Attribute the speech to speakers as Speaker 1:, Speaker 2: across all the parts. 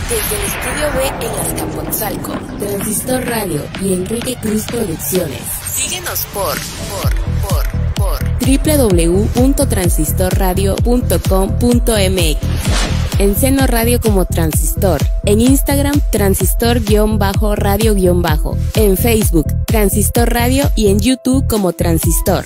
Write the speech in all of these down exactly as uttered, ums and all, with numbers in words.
Speaker 1: Desde el Estudio B en Azcapotzalco, Transistor Radio y Enrique Cruz Producciones. Síguenos por, por, por, por doble u doble u doble u punto transistor radio punto com punto m x. En Seno Radio como Transistor. En Instagram, Transistor-radio-bajo. En Facebook, Transistor Radio y en YouTube como Transistor.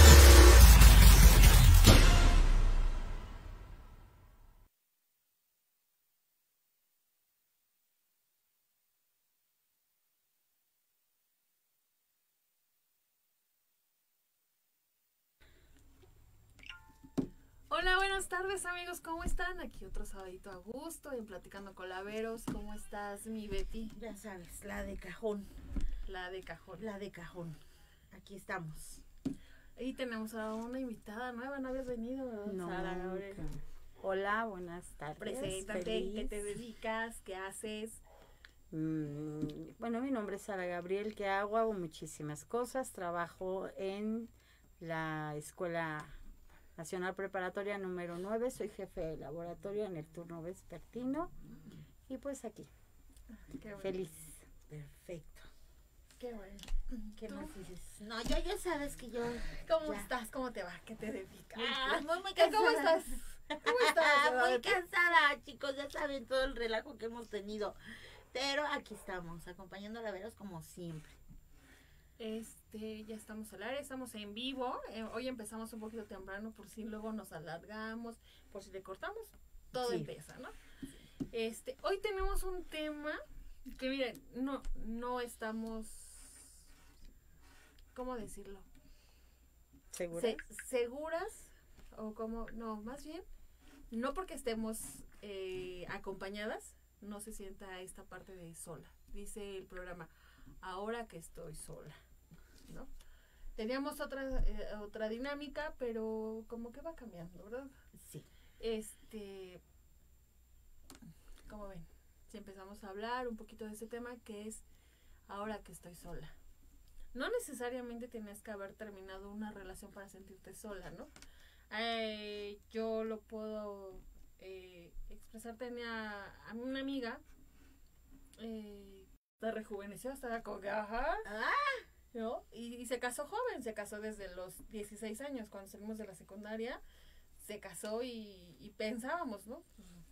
Speaker 2: Hola, buenas tardes amigos, ¿cómo están? Aquí otro sabadito a gusto, en Platicando Colaveros. ¿Cómo estás, mi Betty?
Speaker 3: Ya sabes, la de cajón.
Speaker 2: La de cajón.
Speaker 3: La de cajón. Aquí estamos.
Speaker 2: Y tenemos a una invitada nueva, no habías venido, ¿verdad?
Speaker 4: No,
Speaker 2: Sara Gabriel.
Speaker 4: Hola, buenas tardes.
Speaker 2: Preséntate,
Speaker 4: feliz.
Speaker 2: ¿qué te dedicas? ¿Qué haces?
Speaker 4: Mm, bueno, mi nombre es Sara Gabriel, ¿qué hago? Hago muchísimas cosas. Trabajo en la Escuela Nacional Preparatoria número nueve, soy jefe de laboratorio en el turno vespertino y pues aquí,
Speaker 2: Qué bueno.
Speaker 4: feliz.
Speaker 3: Perfecto.
Speaker 2: Qué bueno.
Speaker 3: ¿Qué
Speaker 2: ¿Tú?
Speaker 3: más dices? No, yo ya sabes que yo...
Speaker 2: ¿Cómo
Speaker 3: ya.
Speaker 2: estás? ¿Cómo te va? ¿Qué te dedicas?
Speaker 3: Ah, muy, muy
Speaker 2: ¿Qué-
Speaker 3: cansada.
Speaker 2: ¿Cómo estás? ¿Cómo estás?
Speaker 3: muy
Speaker 2: Betty?
Speaker 3: cansada, chicos, ya saben todo el relajo que hemos tenido. Pero aquí estamos, acompañando a la Veros como siempre.
Speaker 2: Este, ya estamos al aire, estamos en vivo. Eh, hoy empezamos un poquito temprano por si luego nos alargamos, por si le cortamos, todo
Speaker 3: Sí.
Speaker 2: empieza, ¿no? Este, hoy tenemos un tema que miren, no, no estamos, ¿cómo decirlo?
Speaker 4: ¿Segura?
Speaker 2: Se- seguras, o como, no, más bien, no porque estemos eh, acompañadas, no se sienta esta parte de sola. Dice el programa, ahora que estoy sola, ¿no? Teníamos otra eh, otra dinámica, pero como que va cambiando, ¿verdad?
Speaker 3: Sí.
Speaker 2: Este, ¿cómo ven? Si empezamos a hablar un poquito de ese tema que es ahora que estoy sola. No necesariamente tienes que haber terminado una relación para sentirte sola, ¿no? Eh, yo lo puedo eh, expresar. Tenía a una amiga eh, se rejuveneció, estaba como que, ajá,
Speaker 3: Ah,
Speaker 2: ¿no? Y, y se casó joven, se casó desde los dieciséis años, cuando salimos de la secundaria, se casó y, y pensábamos, ¿no?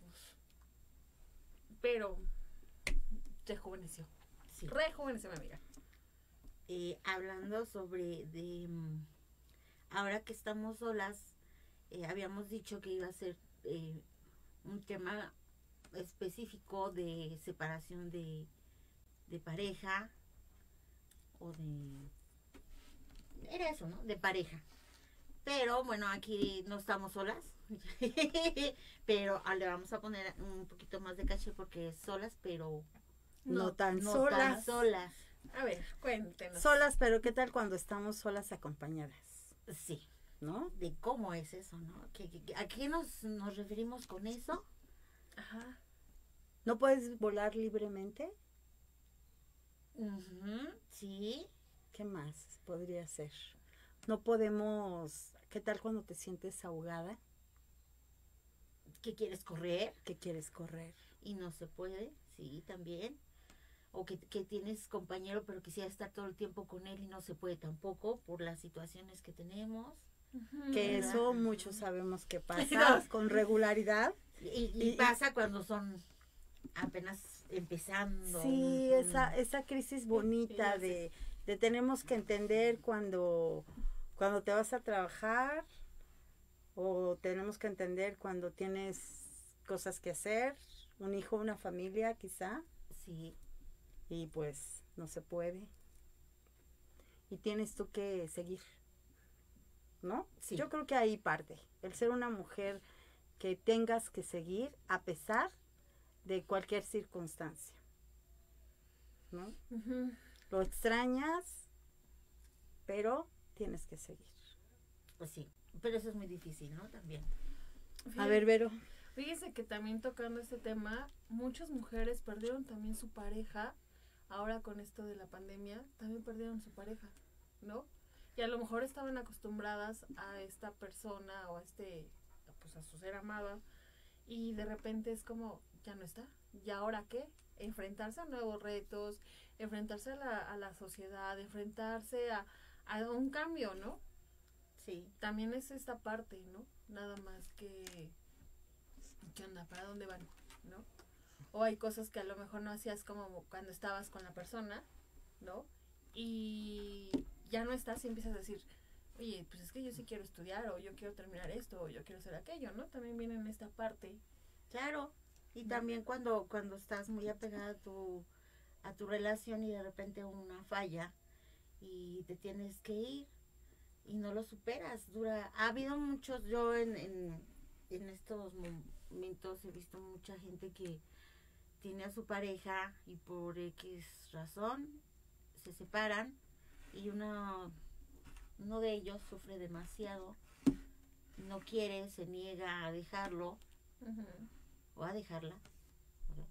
Speaker 2: Pero rejuveneció,
Speaker 3: sí.
Speaker 2: rejuveneció mi amiga.
Speaker 3: Eh, hablando sobre de... mm, ahora que estamos solas, eh, habíamos dicho que iba a ser eh, un tema específico de separación de, de pareja o de... Era eso, ¿no? De pareja. Pero bueno, aquí no estamos solas. Pero ah, le vamos a poner un poquito más de caché porque solas, pero
Speaker 4: No, tan
Speaker 3: no
Speaker 4: solas.
Speaker 3: tan solas.
Speaker 2: A ver, cuéntenos.
Speaker 4: Solas, pero ¿qué tal cuando estamos solas acompañadas?
Speaker 3: Sí.
Speaker 4: ¿No?
Speaker 3: De cómo es eso, ¿no? ¿Qué, qué- ¿A qué nos, nos referimos con eso?
Speaker 2: Ajá.
Speaker 4: ¿No puedes volar libremente?
Speaker 3: Ujú, sí.
Speaker 4: ¿Qué más podría ser? No podemos... ¿Qué tal cuando te sientes ahogada?
Speaker 3: ¿Que quieres correr
Speaker 4: ¿Qué quieres correr?
Speaker 3: y no se puede? Sí, también. O que, que tienes compañero pero quisiera estar todo el tiempo con él y no se puede tampoco por las situaciones que tenemos.
Speaker 4: Que
Speaker 3: ¿Verdad?
Speaker 4: eso muchos sabemos que pasa con regularidad.
Speaker 3: Y, y
Speaker 4: Y-
Speaker 3: pasa cuando son apenas empezando.
Speaker 4: Sí,
Speaker 3: un-
Speaker 4: esa, esa crisis bonita
Speaker 2: ya sé.
Speaker 4: de, de tenemos que entender cuando, cuando te vas a trabajar o tenemos que entender cuando tienes cosas que hacer, un hijo, una familia quizá,
Speaker 3: Sí,
Speaker 4: y pues no se puede. Y tienes tú que seguir, ¿no?
Speaker 3: Sí.
Speaker 4: Yo creo que ahí parte, el ser una mujer que tengas que seguir a pesar de cualquier circunstancia, ¿no?
Speaker 2: Ujú.
Speaker 4: Lo extrañas, pero tienes que seguir.
Speaker 3: pues sí. Pero eso es muy difícil, ¿no? También.
Speaker 4: A ver, Vero.
Speaker 2: Fíjese que también tocando este tema, muchas mujeres perdieron también su pareja. Ahora con esto de la pandemia, también perdieron su pareja, ¿no? Y a lo mejor estaban acostumbradas a esta persona o a este, pues a su ser amado, y de repente es como, ya no está, ¿y ahora qué? Enfrentarse a nuevos retos, enfrentarse a la, a la sociedad, enfrentarse a, a un cambio, ¿no?
Speaker 3: Sí.
Speaker 2: También es esta parte, ¿no? Nada más que, ¿qué onda? ¿Para dónde van? ¿No? O hay cosas que a lo mejor no hacías como cuando estabas con la persona, ¿no? Y ya no estás y empiezas a decir, oye, pues es que yo sí quiero estudiar, o yo quiero terminar esto, o yo quiero hacer aquello, ¿no? También viene en esta parte.
Speaker 3: Claro. Y también cuando, cuando estás muy apegada a tu, a tu relación y de repente una falla y te tienes que ir y no lo superas. Dura, ha habido muchos, yo en, en, en estos momentos he visto mucha gente que tiene a su pareja y por X razón se separan y uno, uno de ellos sufre demasiado, no quiere, se niega a dejarlo. Uh-huh. O a dejarla, ¿verdad?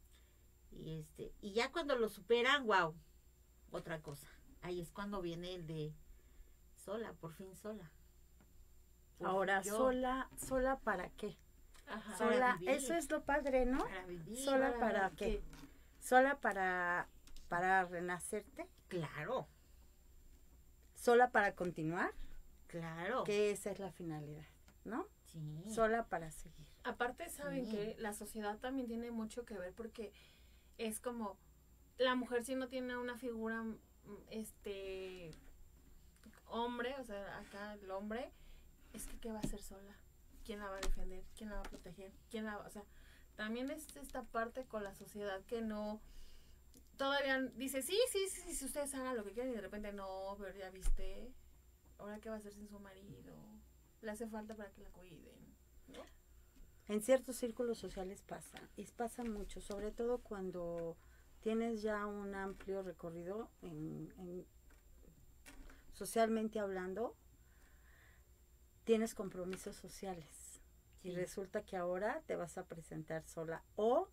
Speaker 3: Y este, y ya cuando lo superan, wow, otra cosa. Ahí es cuando viene el de sola, por fin sola.
Speaker 4: Por Ahora, fin sola, sola para qué?
Speaker 3: Ajá.
Speaker 4: Sola,
Speaker 3: para
Speaker 4: eso es lo padre, ¿no?
Speaker 3: Para vivir.
Speaker 4: Sola para, para qué? qué? Sola para, para renacerte.
Speaker 3: Claro.
Speaker 4: Sola para continuar.
Speaker 3: Claro.
Speaker 4: Que esa es la finalidad, ¿no?
Speaker 3: Sí.
Speaker 4: Sola para seguir.
Speaker 2: Aparte, saben sí. que la sociedad también tiene mucho que ver porque es como la mujer si no tiene una figura, este, hombre, o sea, acá el hombre, es que ¿qué va a hacer sola? ¿Quién la va a defender? ¿Quién la va a proteger? ¿Quién la va, o sea, también es esta parte con la sociedad que no, todavía dice, sí, sí, sí, si ustedes hagan lo que quieran y de repente no, pero ya viste, ahora qué va a hacer sin su marido, le hace falta para que la cuiden, ¿no?
Speaker 4: En ciertos círculos sociales pasa, y pasa mucho, sobre todo cuando tienes ya un amplio recorrido en, en, socialmente hablando, tienes compromisos sociales sí. y resulta que ahora te vas a presentar sola o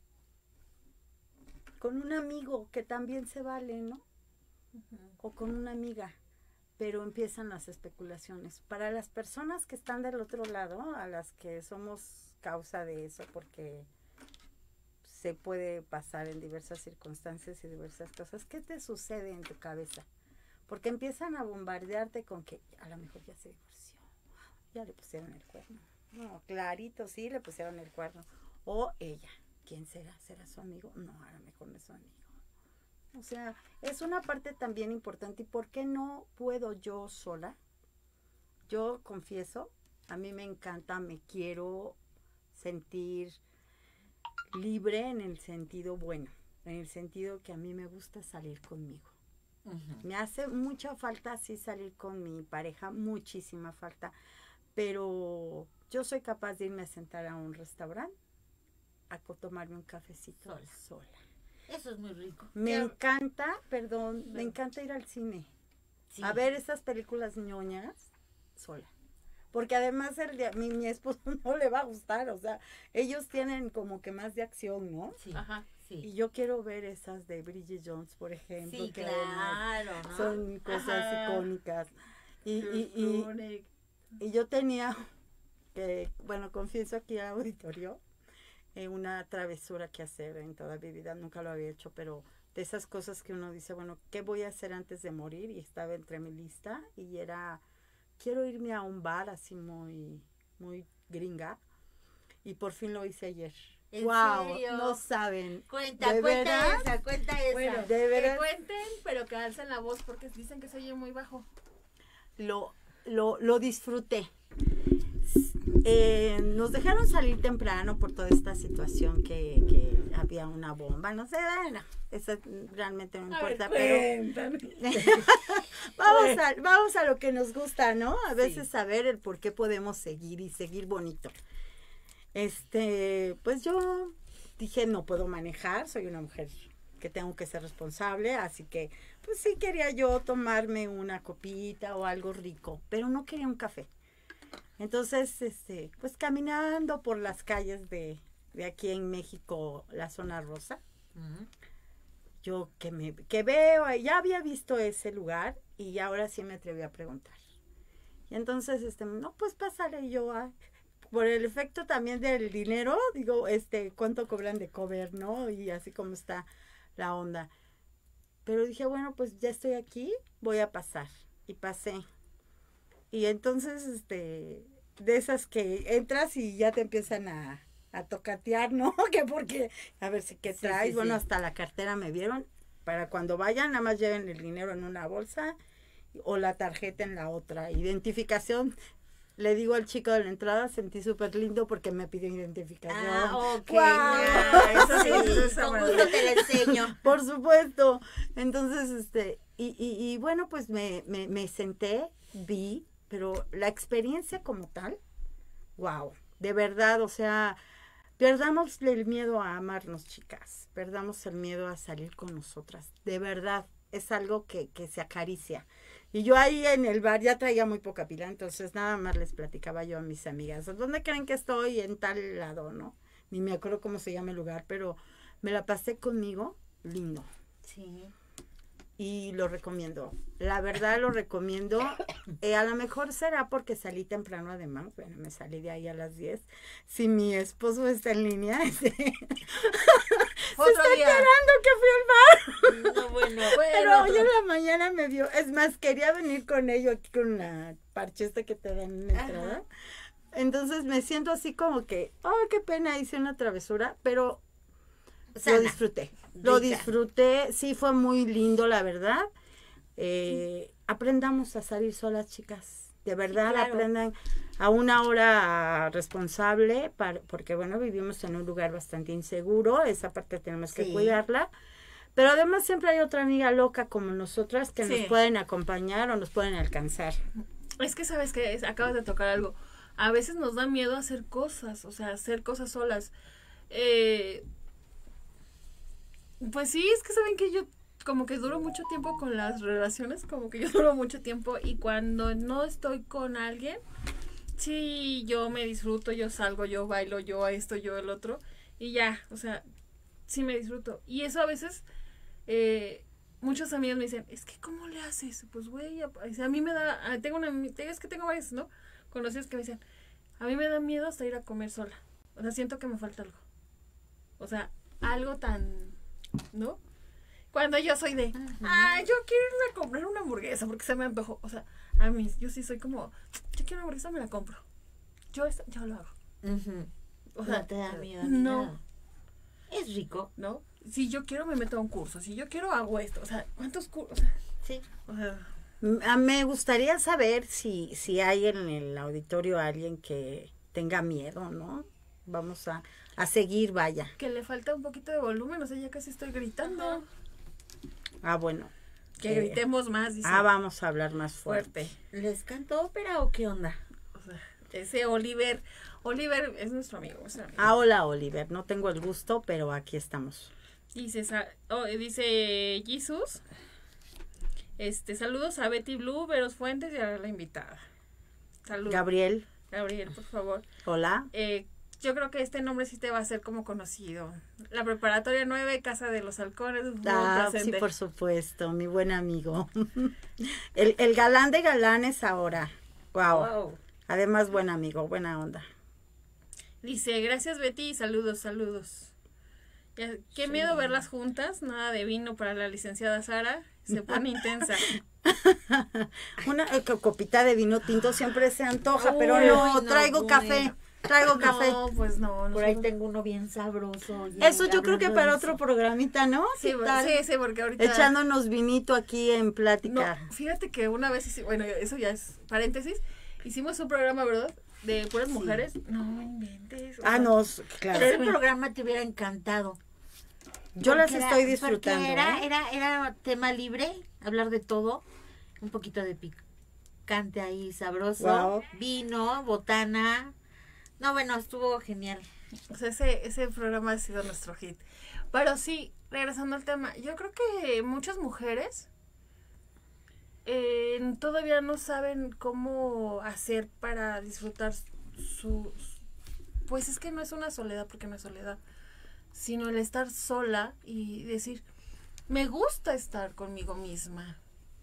Speaker 4: con un amigo que también se vale, ¿no? Uh-huh. O con una amiga. Pero empiezan las especulaciones. Para las personas que están del otro lado, a las que somos causa de eso, porque se puede pasar en diversas circunstancias y diversas cosas, ¿qué te sucede en tu cabeza? Porque empiezan a bombardearte con que a lo mejor ya se divorció, ya le pusieron el cuerno. No, clarito, sí, le pusieron el cuerno. O ella, ¿quién será? ¿Será su amigo? No, a lo mejor no es su amigo. O sea, es una parte también importante. ¿Y por qué no puedo yo sola? Yo confieso, a mí me encanta, me quiero sentir libre en el sentido bueno, en el sentido que a mí me gusta salir conmigo. Uh-huh. Me hace mucha falta sí salir con mi pareja, muchísima falta, pero yo soy capaz de irme a sentar a un restaurante, a tomarme un cafecito sola. sola.
Speaker 3: Eso es muy rico.
Speaker 4: Me Pero, encanta, perdón, no. me encanta ir al cine. Sí. A ver esas películas ñoñas sola. Porque además el de, mi, mi esposo no le va a gustar, o sea, ellos tienen como que más de acción, ¿no?
Speaker 3: Sí. Ajá, sí.
Speaker 4: Y yo quiero ver esas de Bridget Jones, por ejemplo.
Speaker 3: Sí, que claro, ¿no?
Speaker 4: Son cosas Ajá. icónicas. Y, y, y, y yo tenía, que, bueno, confieso aquí al auditorio, Eh, una travesura que hacer en toda mi vida, nunca lo había hecho, pero de esas cosas que uno dice, bueno, ¿qué voy a hacer antes de morir? Y estaba entre mi lista y era, quiero irme a un bar así muy, muy gringa y por fin lo hice ayer.
Speaker 3: ¿En
Speaker 4: wow,
Speaker 3: serio?
Speaker 4: No saben.
Speaker 3: Cuenta, ¿De cuenta verdad? esa, cuenta esa.
Speaker 2: Bueno,
Speaker 4: ¿de verdad?
Speaker 2: Que cuenten, pero que alcen la voz porque dicen que se oye muy bajo.
Speaker 4: Lo, lo, lo disfruté. Eh, nos dejaron salir temprano por toda esta situación que, que había una bomba, no sé, bueno, eso realmente no importa,
Speaker 2: a ver, pero
Speaker 4: vamos, a, vamos a lo que nos gusta, ¿no? A veces sí. saber el por qué podemos seguir y seguir bonito. Este, pues yo dije, no puedo manejar, soy una mujer que tengo que ser responsable, así que pues sí quería yo tomarme una copita o algo rico, pero no quería un café. Entonces, este, pues caminando por las calles de, de aquí en México, la zona rosa, uh-huh. yo que me que veo, ya había visto ese lugar y ahora sí me atreví a preguntar. Y entonces, este, no, pues pásale yo, a, por el efecto también del dinero, digo, este, cuánto cobran de cover, ¿no? Y así como está la onda. Pero dije, bueno, pues ya estoy aquí, voy a pasar. Y pasé. Y entonces, este, de esas que entras y ya te empiezan a, a tocatear, ¿no? Que porque, a ver si qué
Speaker 3: Sí,
Speaker 4: traes.
Speaker 3: sí,
Speaker 4: Bueno,
Speaker 3: sí.
Speaker 4: hasta la cartera me vieron. Para cuando vayan, nada más lleven el dinero en una bolsa o la tarjeta en la otra. Identificación. Le digo al chico de la entrada, sentí súper lindo porque me pidió identificación.
Speaker 3: Ah, ok.
Speaker 4: ¡Guau!
Speaker 3: Ah, eso sí,
Speaker 2: Sí, esa
Speaker 3: con
Speaker 2: madre.
Speaker 3: gusto te la enseño.
Speaker 4: Por supuesto. Entonces, este, y, y, y bueno, pues me, me, me senté, vi, pero la experiencia como tal, wow, de verdad, o sea, perdamos el miedo a amarnos, chicas, perdamos el miedo a salir con nosotras, de verdad, es algo que, que se acaricia. Y yo ahí en el bar ya traía muy poca pila, entonces nada más les platicaba yo a mis amigas, ¿dónde creen que estoy? En tal lado, ¿no? Ni me acuerdo cómo se llama el lugar, pero me la pasé conmigo, lindo.
Speaker 3: Sí.
Speaker 4: Y lo recomiendo. La verdad lo recomiendo. Eh, a lo mejor será porque salí temprano además. Bueno, me salí de ahí a las diez. Si mi esposo está en línea, este, se
Speaker 2: Otro
Speaker 4: está
Speaker 2: día.
Speaker 4: enterando que fui al bar.
Speaker 3: No, bueno.
Speaker 4: Pero
Speaker 2: Bueno,
Speaker 4: hoy en la mañana me vio. Es más, quería venir con ello aquí con la parche esta que te dan en la entrada.
Speaker 3: Ajá.
Speaker 4: Entonces me siento así como que, oh, qué pena, hice una travesura, pero
Speaker 3: Sana.
Speaker 4: lo disfruté. Lo
Speaker 3: Rica.
Speaker 4: disfruté, sí fue muy lindo, la verdad. Eh, aprendamos a salir solas, chicas. De verdad,
Speaker 3: claro.
Speaker 4: aprendan a una hora responsable, para, porque bueno, vivimos en un lugar bastante inseguro, esa parte tenemos que
Speaker 3: Sí.
Speaker 4: cuidarla. Pero además siempre hay otra amiga loca como nosotras que
Speaker 2: Sí.
Speaker 4: nos pueden acompañar o nos pueden alcanzar.
Speaker 2: es que sabes que es- acabas de tocar algo. A veces nos da miedo hacer cosas, o sea, hacer cosas solas. Eh, pues sí, es que saben que yo como que duro mucho tiempo con las relaciones, como que yo duro mucho tiempo y cuando no estoy con alguien, sí, yo me disfruto, yo salgo, yo bailo, yo esto, yo el otro y ya, o sea, sí me disfruto. Y eso a veces, eh, muchos amigos me dicen, es que ¿cómo le haces? Pues güey, a, a mí me da, ah, tengo una, es que tengo varios, ¿no? Conocidos que me dicen, a mí me da miedo hasta ir a comer sola. O sea, siento que me falta algo. O sea, algo tan, ¿no? Cuando yo soy de, ah, yo quiero irme a comprar una hamburguesa porque se me antojó. O sea, a mí, yo sí soy como, yo quiero una hamburguesa, me la compro. Yo, esta- yo lo hago.
Speaker 3: Ujú.
Speaker 2: O sea,
Speaker 3: No te da miedo.
Speaker 2: no.
Speaker 3: nada. Es rico.
Speaker 2: ¿no? Si yo quiero, me meto a un curso. Si yo quiero, hago esto. O sea, ¿cuántos cursos? O sea,
Speaker 3: Sí.
Speaker 2: o sea,
Speaker 4: M- a- Me gustaría saber si, si hay en el auditorio alguien que tenga miedo, ¿no? Vamos a, a seguir, vaya.
Speaker 2: que le falta un poquito de volumen. O sea, ya casi estoy gritando.
Speaker 4: Ah, bueno.
Speaker 2: Que
Speaker 4: Eh,
Speaker 2: gritemos más, dice.
Speaker 4: Ah, vamos a hablar más fuerte.
Speaker 2: fuerte.
Speaker 3: ¿Les canto ópera o qué onda?
Speaker 2: O sea, ese Oliver. Oliver es nuestro amigo. nuestro amigo.
Speaker 4: Ah, hola, Oliver. No tengo el gusto, pero aquí estamos.
Speaker 2: Dice, sa- oh, dice Jesus. Este, saludos a Betty Blue, Veros Fuentes y a la invitada. Saludos.
Speaker 4: Gabriel,
Speaker 2: Gabriel, por favor.
Speaker 4: hola.
Speaker 2: Eh, yo creo que este nombre sí te va a ser como conocido. La preparatoria nueve, Casa de los Halcones. muy
Speaker 4: Ah, sí,
Speaker 2: presente.
Speaker 4: por supuesto, mi buen amigo. El, el galán de galanes ahora. Wow.
Speaker 3: Wow.
Speaker 4: Además, buen amigo, buena onda.
Speaker 2: Dice, gracias Betty y saludos, saludos. Ya, qué miedo verlas juntas, nada de vino para la licenciada Sara, se pone intensa.
Speaker 4: Una eh, co- copita de vino tinto siempre se antoja,
Speaker 3: Uy,
Speaker 4: pero no,
Speaker 3: no,
Speaker 4: traigo
Speaker 3: bueno.
Speaker 4: café, traigo café.
Speaker 2: No, pues no.
Speaker 3: Por ahí
Speaker 2: nosotros-
Speaker 3: tengo uno bien sabroso. y
Speaker 4: Eso yo creo que
Speaker 3: hablando
Speaker 4: para
Speaker 3: de
Speaker 4: otro
Speaker 3: eso.
Speaker 4: programita, ¿no?
Speaker 2: Sí,
Speaker 4: ¿Qué tal?
Speaker 2: sí, sí, porque ahorita...
Speaker 4: Echándonos vinito aquí en
Speaker 2: No,
Speaker 4: plática.
Speaker 2: fíjate que una vez, hice- bueno, eso ya es paréntesis, hicimos un programa, ¿verdad? De puras
Speaker 3: Sí.
Speaker 2: mujeres. No inventes. o
Speaker 4: Ah,
Speaker 2: sea,
Speaker 4: no, s- claro.
Speaker 3: Ese programa te hubiera encantado.
Speaker 4: Yo las
Speaker 3: Porque era-
Speaker 4: estoy disfrutando.
Speaker 3: Porque era,
Speaker 4: ¿eh?
Speaker 3: era, era tema libre, hablar de todo. Un poquito de picante ahí, sabroso.
Speaker 4: Wow.
Speaker 3: Vino, botana. No, bueno, estuvo genial.
Speaker 2: O sea, ese, ese programa ha sido nuestro hit. Pero sí, regresando al tema, yo creo que muchas mujeres eh, todavía no saben cómo hacer para disfrutar su... Pues es que no es una soledad, porque no es soledad, sino el estar sola y decir, me gusta estar conmigo misma,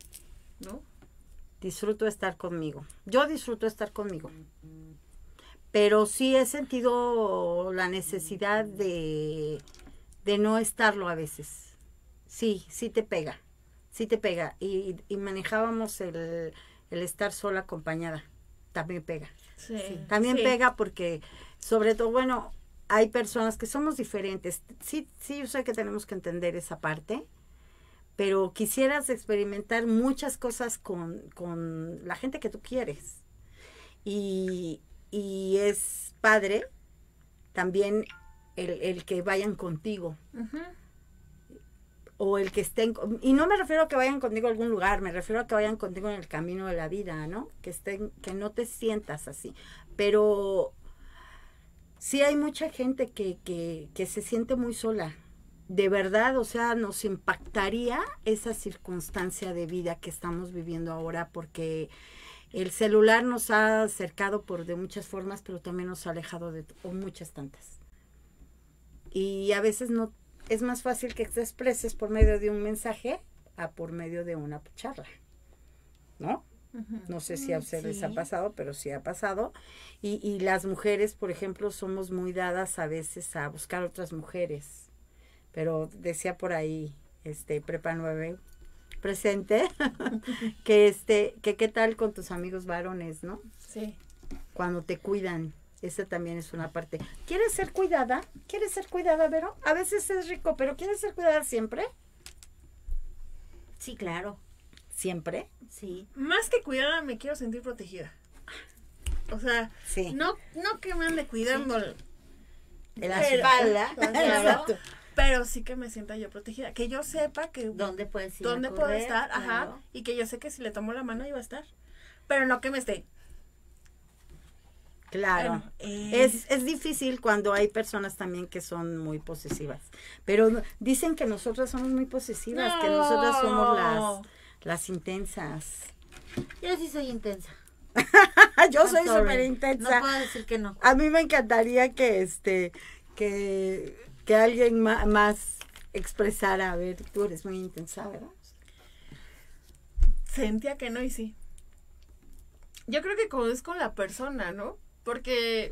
Speaker 2: ¿no?
Speaker 4: Disfruto estar conmigo. Yo disfruto estar conmigo. pero sí he sentido la necesidad de, de no estarlo a veces. Sí, sí te pega, sí te pega. Y, y manejábamos el, el estar sola acompañada, también pega.
Speaker 2: Sí,
Speaker 4: Sí, también
Speaker 2: sí.
Speaker 4: pega porque, sobre todo, bueno, hay personas que somos diferentes. Sí, sí, yo sé que tenemos que entender esa parte, pero quisieras experimentar muchas cosas con, con la gente que tú quieres. Y, y es padre también el, el que vayan contigo.
Speaker 2: Ujú.
Speaker 4: O el que estén, y no me refiero a que vayan contigo a algún lugar, me refiero a que vayan contigo en el camino de la vida, ¿no? Que estén, que no te sientas así. Pero sí hay mucha gente que, que, que se siente muy sola. De verdad, o sea, nos impactaría esa circunstancia de vida que estamos viviendo ahora, porque el celular nos ha acercado por de muchas formas, pero también nos ha alejado de o muchas tantas. Y a veces no es más fácil que te expreses por medio de un mensaje a por medio de una charla, ¿no?
Speaker 2: Ujú.
Speaker 4: No sé si a ustedes
Speaker 3: Sí.
Speaker 4: ha pasado, pero sí ha pasado. Y, y las mujeres, por ejemplo, somos muy dadas a veces a buscar otras mujeres. Pero decía por ahí, este, Prepa nueve presente, que este, que qué tal con tus amigos varones, ¿no?
Speaker 2: Sí.
Speaker 4: Cuando te cuidan. Esa también es una parte. ¿Quieres ser cuidada? ¿Quieres ser cuidada, Vero? A veces es rico, pero ¿quieres ser cuidada siempre?
Speaker 3: Sí, claro,
Speaker 4: ¿Siempre?
Speaker 3: sí.
Speaker 2: Más que cuidada, me quiero sentir protegida. O sea,
Speaker 4: Sí.
Speaker 2: no, no que me ande cuidando,
Speaker 4: De la
Speaker 2: pero-
Speaker 4: espalda.
Speaker 2: Claro.
Speaker 4: Exacto.
Speaker 2: pero sí que me sienta yo protegida. Que yo sepa que
Speaker 3: ¿Dónde puedes ir? a
Speaker 2: dónde puedo
Speaker 3: correr?
Speaker 2: estar, ajá,
Speaker 3: Claro.
Speaker 2: y que yo sé que si le tomo la mano ahí va a estar. Pero no que me esté.
Speaker 4: Claro.
Speaker 2: Bueno, eh,
Speaker 4: Es, es difícil cuando hay personas también que son muy posesivas. Pero no- dicen que nosotras somos muy posesivas, que nosotras somos las, las intensas.
Speaker 3: Yo sí soy intensa.
Speaker 4: Yo
Speaker 3: I'm
Speaker 4: soy
Speaker 3: sorry.
Speaker 4: súper intensa.
Speaker 3: No puedo decir que no.
Speaker 4: A mí me encantaría que este que, que alguien ma- más expresara, a ver, tú eres muy intensa, ¿verdad?
Speaker 2: Sentía que no y sí. Yo creo que como es con la persona, ¿no? Porque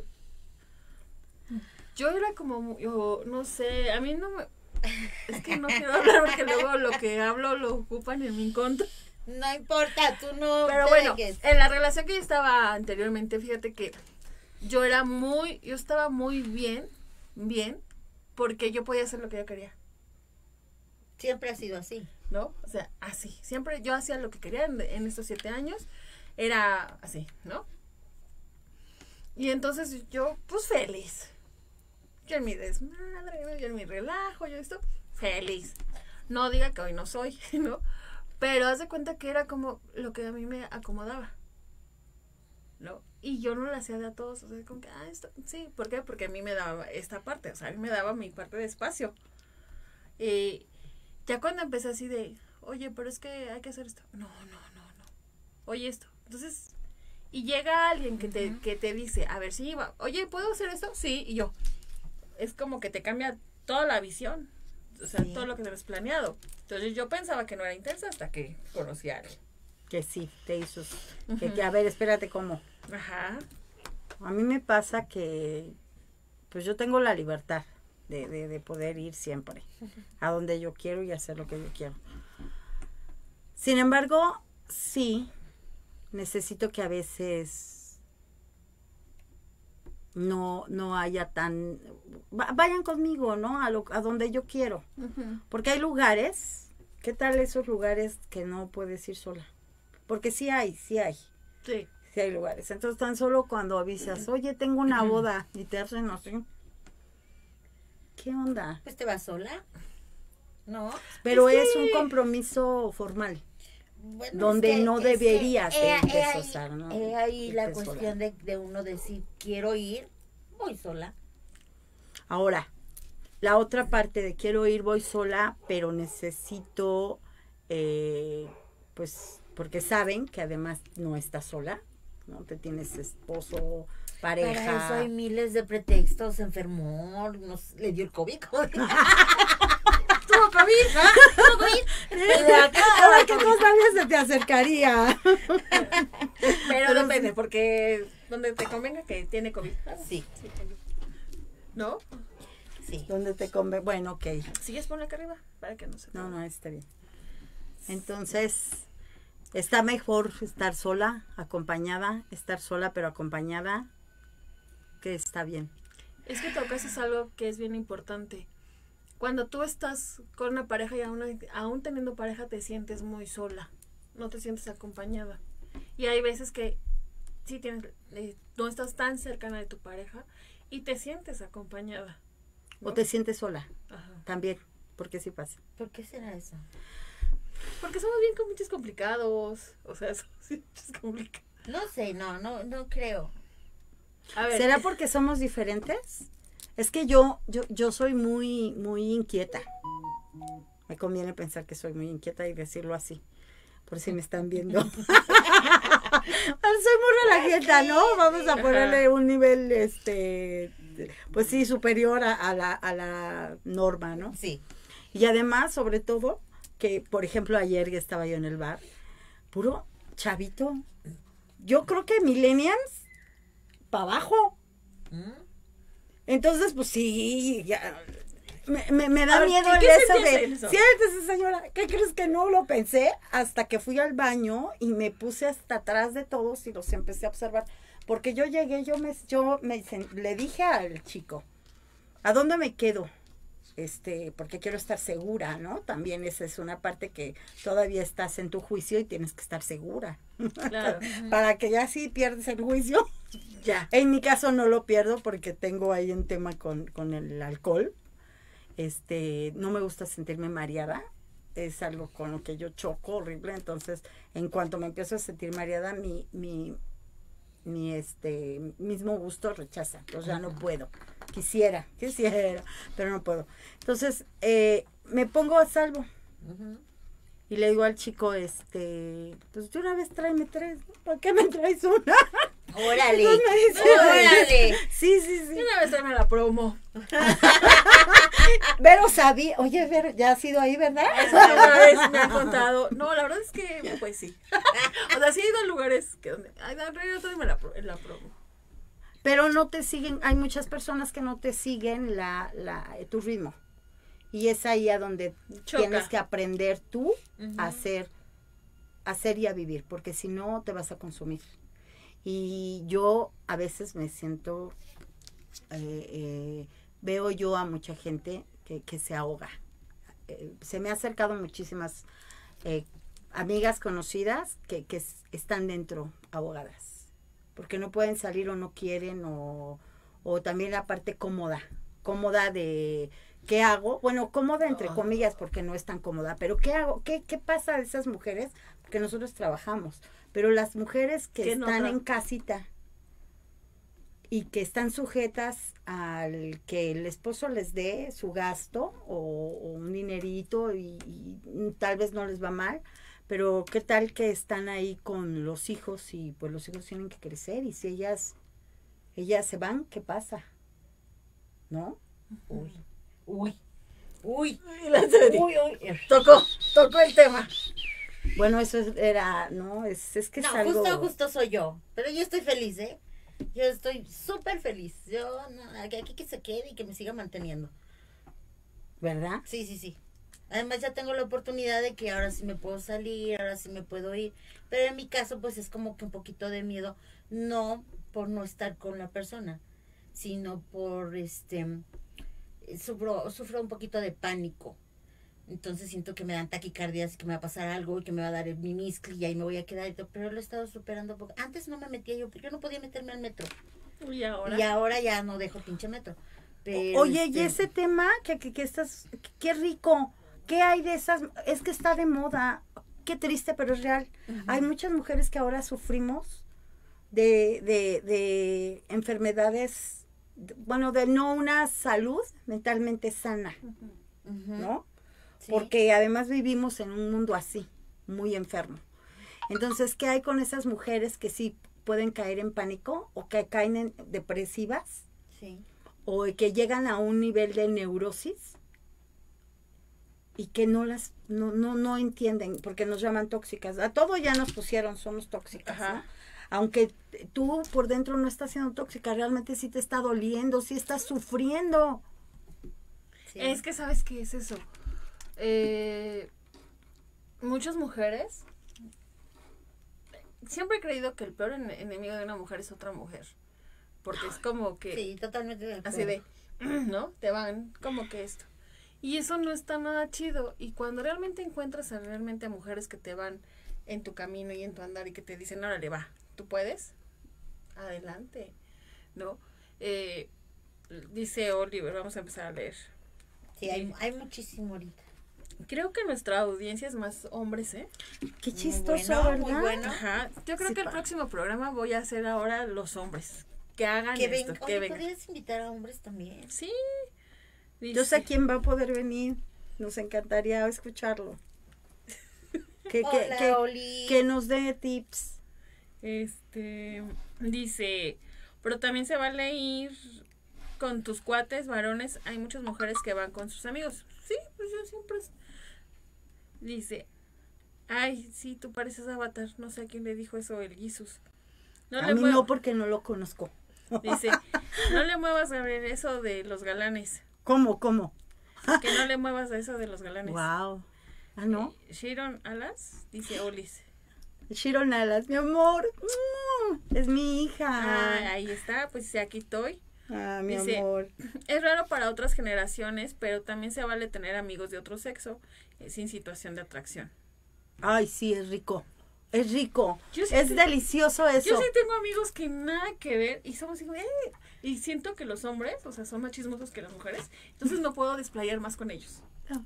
Speaker 2: yo era como, mu- yo no sé, a mí no me... Es que no quiero hablar porque luego lo que hablo lo ocupan en mi contra.
Speaker 3: No importa, tú no.
Speaker 2: Pero
Speaker 3: te
Speaker 2: bueno,
Speaker 3: dejes.
Speaker 2: en la relación que yo estaba anteriormente, fíjate que yo era muy, yo estaba muy bien, bien, porque yo podía hacer lo que yo quería,
Speaker 3: Siempre ha sido así.
Speaker 2: ¿no? O sea, así. Siempre yo hacía lo que quería en, en estos siete años, era así, ¿no? Y entonces yo, pues feliz. Yo en mi desmadre, ¿no? Yo en mi relajo, yo esto, feliz. No diga que hoy no soy, ¿no? Pero haz de cuenta que era como lo que a mí me acomodaba, ¿no? Y yo no lo hacía de a todos, o sea, como que, ah, esto, sí, ¿por qué? Porque a mí me daba esta parte, o sea, a mí me daba mi parte de espacio. Y ya cuando empecé así de, oye, pero es que hay que hacer esto. No, no, no, no. Oye, esto. Entonces, y llega alguien que te, que te dice, a ver, sí, va, oye, ¿puedo hacer esto? Sí, y yo. Es como que te cambia toda la visión, o sea,
Speaker 3: Sí.
Speaker 2: todo lo que tenías planeado. Entonces yo pensaba que no era intensa hasta que conocí a alguien.
Speaker 4: Que sí, te hizo. Que,
Speaker 2: Ujú.
Speaker 4: que, a ver, espérate, ¿cómo?
Speaker 2: Ajá.
Speaker 4: A mí me pasa que, pues yo tengo la libertad de, de, de poder ir siempre a donde yo quiero y hacer lo que yo quiero. Sin embargo, sí, necesito que a veces no, no haya tan... va- vayan conmigo, ¿no? A, lo, a donde yo quiero.
Speaker 2: Ujú.
Speaker 4: Porque hay lugares, ¿qué tal esos lugares que no puedes ir sola? Porque sí hay, sí hay.
Speaker 2: Sí.
Speaker 4: Sí hay lugares. Entonces tan solo cuando avisas, oye, tengo una boda y te hacen así. ¿Qué onda?
Speaker 3: Pues te vas sola. ¿No?
Speaker 4: Pero
Speaker 2: Es
Speaker 4: es,
Speaker 2: que-
Speaker 4: un compromiso formal.
Speaker 3: Bueno,
Speaker 4: Donde
Speaker 3: es que-
Speaker 4: no
Speaker 3: es que
Speaker 4: deberías de
Speaker 3: he-
Speaker 4: irte
Speaker 3: he ahí-
Speaker 4: sola, ¿no?
Speaker 3: he ahí la
Speaker 4: Irte sola.
Speaker 3: cuestión de, de uno decir, quiero ir, voy sola.
Speaker 4: Ahora, la otra parte de quiero ir, voy sola, pero necesito, eh, pues, porque saben que además no estás sola, ¿no? Te tienes esposo, pareja.
Speaker 3: Para eso hay miles de pretextos, se enfermó, nos, le dio el COVID.
Speaker 2: Tú tengo COVID. Tengo COVID.
Speaker 4: ¿A qué cosa se te acercaría?
Speaker 2: Pero depende, porque donde te convenga que tiene COVID.
Speaker 3: Sí.
Speaker 2: ¿No?
Speaker 3: Sí.
Speaker 4: ¿Dónde te conve? Bueno, ok.
Speaker 2: ¿Sigues por acá arriba? Para que no se...
Speaker 4: No, no, está bien. Entonces, está mejor estar sola, acompañada, estar sola pero acompañada, que está bien.
Speaker 2: Es que tocas es algo que es bien importante. Cuando tú estás con una pareja y aún, aún teniendo pareja te sientes muy sola, no te sientes acompañada. Y hay veces que sí tienes, eh, no estás tan cercana de tu pareja y te sientes acompañada, ¿no?
Speaker 4: O te sientes sola,
Speaker 2: Ajá.
Speaker 4: también, porque sí pasa.
Speaker 3: ¿Por qué será eso?
Speaker 2: Porque somos bien con muchos complicados, o sea, somos bien muchos complicados.
Speaker 3: No sé, no, no, no creo.
Speaker 2: A ver,
Speaker 4: ¿Será porque somos diferentes? Es que yo, yo, yo soy muy, muy inquieta. Me conviene pensar que soy muy inquieta y decirlo así, por si me están viendo. Soy muy relajeta, ¿no? Vamos a ponerle un nivel, este, pues sí, superior a, a la, a la norma, ¿no?
Speaker 3: Sí.
Speaker 4: Y además, sobre todo, que, por ejemplo, ayer que estaba yo en el bar, puro chavito. Yo creo que millennials, para abajo.
Speaker 3: ¿Mm?
Speaker 4: Entonces, pues sí, ya, me, me, me da
Speaker 2: A ver,
Speaker 4: miedo
Speaker 2: ¿qué-
Speaker 4: el
Speaker 2: qué
Speaker 4: eso
Speaker 2: sentías
Speaker 4: de,
Speaker 2: en eso?
Speaker 4: siéntese señora, ¿qué crees que no lo pensé? Hasta que fui al baño y me puse hasta atrás de todos y los empecé a observar, porque yo llegué, yo me, yo me, le dije al chico, ¿a dónde me quedo? Este, porque quiero estar segura, ¿no? También esa es una parte que todavía estás en tu juicio y tienes que estar segura.
Speaker 2: claro.
Speaker 4: Para que ya si pierdes el juicio,
Speaker 2: Ya.
Speaker 4: en mi caso no lo pierdo porque tengo ahí un tema con, con el alcohol. Este, no me gusta sentirme mareada. Es algo con lo que yo choco horrible. Entonces, en cuanto me empiezo a sentir mareada, mi, mi, mi este, mismo gusto rechaza. Entonces ya no puedo. Quisiera, quisiera, pero no puedo. Entonces, eh, me pongo a salvo.
Speaker 3: Ujú.
Speaker 4: Y le digo al chico, este, pues de una vez tráeme tres, ¿no? ¿Para qué me traes una?
Speaker 3: Órale.
Speaker 4: Entonces me dice,
Speaker 3: Órale.
Speaker 4: Sí, sí, sí.
Speaker 2: Y una vez tráeme la promo.
Speaker 4: Vero sabía, oye, Vero, ya has ido ahí, ¿verdad?
Speaker 2: Una vez me han contado. No, la verdad es que, pues sí. O sea, sí he ido a lugares que donde. Ay, en realidad tráeme la, pro- la promo.
Speaker 4: Pero no te siguen, hay muchas personas que no te siguen la, la, tu ritmo. Y es ahí a donde
Speaker 2: Choca.
Speaker 4: tienes que aprender tú
Speaker 3: Ujú.
Speaker 4: a hacer, a hacer y a vivir, porque si no te vas a consumir. Y yo a veces me siento, eh, eh, veo yo a mucha gente que, que se ahoga. Eh, se me ha acercado muchísimas eh, amigas conocidas que, que s- están dentro ahogadas, porque no pueden salir o no quieren, o, o también la parte cómoda, cómoda de ¿qué hago? Bueno, cómoda entre comillas porque no es tan cómoda, pero ¿qué hago? ¿Qué, qué pasa a esas mujeres? Porque nosotros trabajamos, pero las mujeres que
Speaker 2: Que no
Speaker 4: están
Speaker 2: tra-
Speaker 4: en casita y que están sujetas al que el esposo les dé su gasto o, o un dinerito y, y tal vez no les va mal, pero qué tal que están ahí con los hijos y pues los hijos tienen que crecer y si ellas ellas se van, ¿qué pasa? ¿No?
Speaker 3: Uy. Uy. Uy.
Speaker 2: Uy,
Speaker 3: Uy, uy.
Speaker 2: Tocó, tocó el tema.
Speaker 4: Bueno, eso es- era, no, es, es que es
Speaker 3: No,
Speaker 4: algo...
Speaker 3: justo, justo soy yo. Pero yo estoy feliz, ¿eh? Yo estoy súper feliz. Yo, no, aquí, aquí que se quede y que me siga manteniendo.
Speaker 4: ¿Verdad?
Speaker 3: Sí, sí, sí. Además ya tengo la oportunidad de que ahora sí me puedo salir, ahora sí me puedo ir. Pero en mi caso, pues es como que un poquito de miedo. No por no estar con la persona, sino por, este, sufro, sufro un poquito de pánico. Entonces siento que me dan taquicardias, que me va a pasar algo y que me va a dar mi miscli y ahí me voy a quedar. y todo, Pero lo he estado superando porque antes no me metía yo, yo no podía meterme al metro.
Speaker 2: Uy, ahora.
Speaker 3: Y ahora ya no dejo pinche metro. Pero,
Speaker 4: Oye, y
Speaker 3: este,
Speaker 4: ese tema, que, que, que estás, que- qué rico, ¿qué hay de esas? Es que está de moda, qué triste, pero es real.
Speaker 3: Ujú.
Speaker 4: Hay muchas mujeres que ahora sufrimos de, de, de enfermedades, de- bueno, de no una salud mentalmente sana,
Speaker 3: ujú,
Speaker 4: ¿no?
Speaker 3: sí.
Speaker 4: Porque además vivimos en un mundo así, muy enfermo. Entonces, ¿qué hay con esas mujeres que sí pueden caer en pánico o que caen en depresivas?
Speaker 3: Sí.
Speaker 4: O que llegan a un nivel de neurosis y que no las, no, no, no entienden, porque nos llaman tóxicas. A todo ya nos pusieron, somos tóxicas, ¿no? Aunque tú por dentro no estás siendo tóxica, realmente sí te está doliendo, sí estás sufriendo.
Speaker 2: Sí. Es que, ¿sabes qué es eso? Eh, muchas mujeres, siempre he creído que el peor en, enemigo de una mujer es otra mujer. Porque es como que...
Speaker 3: Sí, totalmente de acuerdo.
Speaker 2: Así de, ¿no? Te van como que esto. Y eso no está nada chido. Y cuando realmente encuentras a realmente a mujeres que te van en tu camino y en tu andar y que te dicen, órale, va, ¿tú puedes? Adelante, ¿no? Eh, dice Oliver, vamos a empezar a leer.
Speaker 3: Sí, hay, hay muchísimo ahorita.
Speaker 2: Creo que nuestra audiencia es más hombres, ¿eh?
Speaker 4: Qué chistoso,
Speaker 3: bueno,
Speaker 4: ¿verdad?
Speaker 3: muy bueno.
Speaker 2: Ajá. Yo creo
Speaker 4: Sí,
Speaker 2: que el
Speaker 4: pa.
Speaker 2: próximo programa voy a hacer ahora los hombres. Que hagan
Speaker 3: Que
Speaker 2: esto,
Speaker 3: ven,
Speaker 2: que
Speaker 3: oye,
Speaker 2: vengan.
Speaker 3: podrías invitar a hombres también.
Speaker 2: Sí.
Speaker 4: Yo sé quién va a poder venir. Nos encantaría escucharlo. Que, que,
Speaker 3: Hola,
Speaker 4: que,
Speaker 3: Oli.
Speaker 4: que nos dé tips.
Speaker 2: Este, dice, pero también se vale ir con tus cuates, varones. Hay muchas mujeres que van con sus amigos. Sí, pues yo siempre... es- Dice, ay, sí, tú pareces Avatar. No sé a quién le dijo eso, el Jesus. No
Speaker 4: A
Speaker 2: le
Speaker 4: mí
Speaker 2: muev-
Speaker 4: no, porque no lo conozco.
Speaker 2: Dice, no le muevas a ver eso de los galanes.
Speaker 4: ¿Cómo, cómo?
Speaker 2: Que no le muevas a eso de los galanes.
Speaker 4: Wow. Ah, ¿no?
Speaker 2: Eh, Sharon Alas, dice Olis.
Speaker 4: Shiron Alas, mi amor. Mm, es mi hija.
Speaker 2: Ah, ahí está, pues sí, aquí estoy.
Speaker 4: Ah, mi
Speaker 2: dice,
Speaker 4: amor.
Speaker 2: Es raro para otras generaciones, pero también se vale tener amigos de otro sexo eh, sin situación de atracción.
Speaker 4: Ay, sí, es rico. Es rico.
Speaker 2: Yo sí
Speaker 4: es
Speaker 2: te-
Speaker 4: delicioso eso.
Speaker 2: Yo sí tengo amigos que nada que ver y somos así, eh, y siento que los hombres, o sea, son más chismosos que las mujeres, entonces no puedo desplayar más con ellos.
Speaker 4: Ah.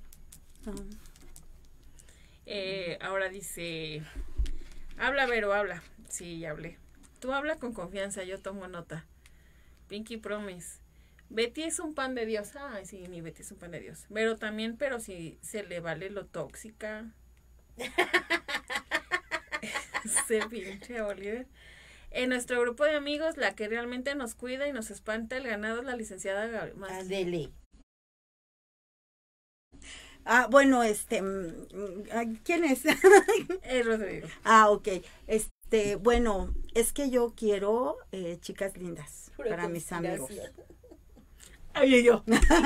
Speaker 2: Eh, ahora dice, habla Vero, habla. Sí, ya hablé. Tú habla con confianza, yo tomo nota. Pinky Promise. Betty es un pan de Dios. Ay, sí, mi Betty es un pan de Dios. Pero también, pero si se le vale lo tóxica. Se pinche Oliver. En nuestro grupo de amigos, la que realmente nos cuida y nos espanta el ganado es la licenciada Gabriel.
Speaker 3: Ah, dele.
Speaker 4: Ah, bueno, este, mm, ¿quién es?
Speaker 2: Eh, Rodrigo.
Speaker 4: Ah, ok. Este, bueno, es que yo quiero eh, chicas lindas
Speaker 3: Pura
Speaker 4: para mis amigos.
Speaker 3: conspiración.
Speaker 2: Ay, yo.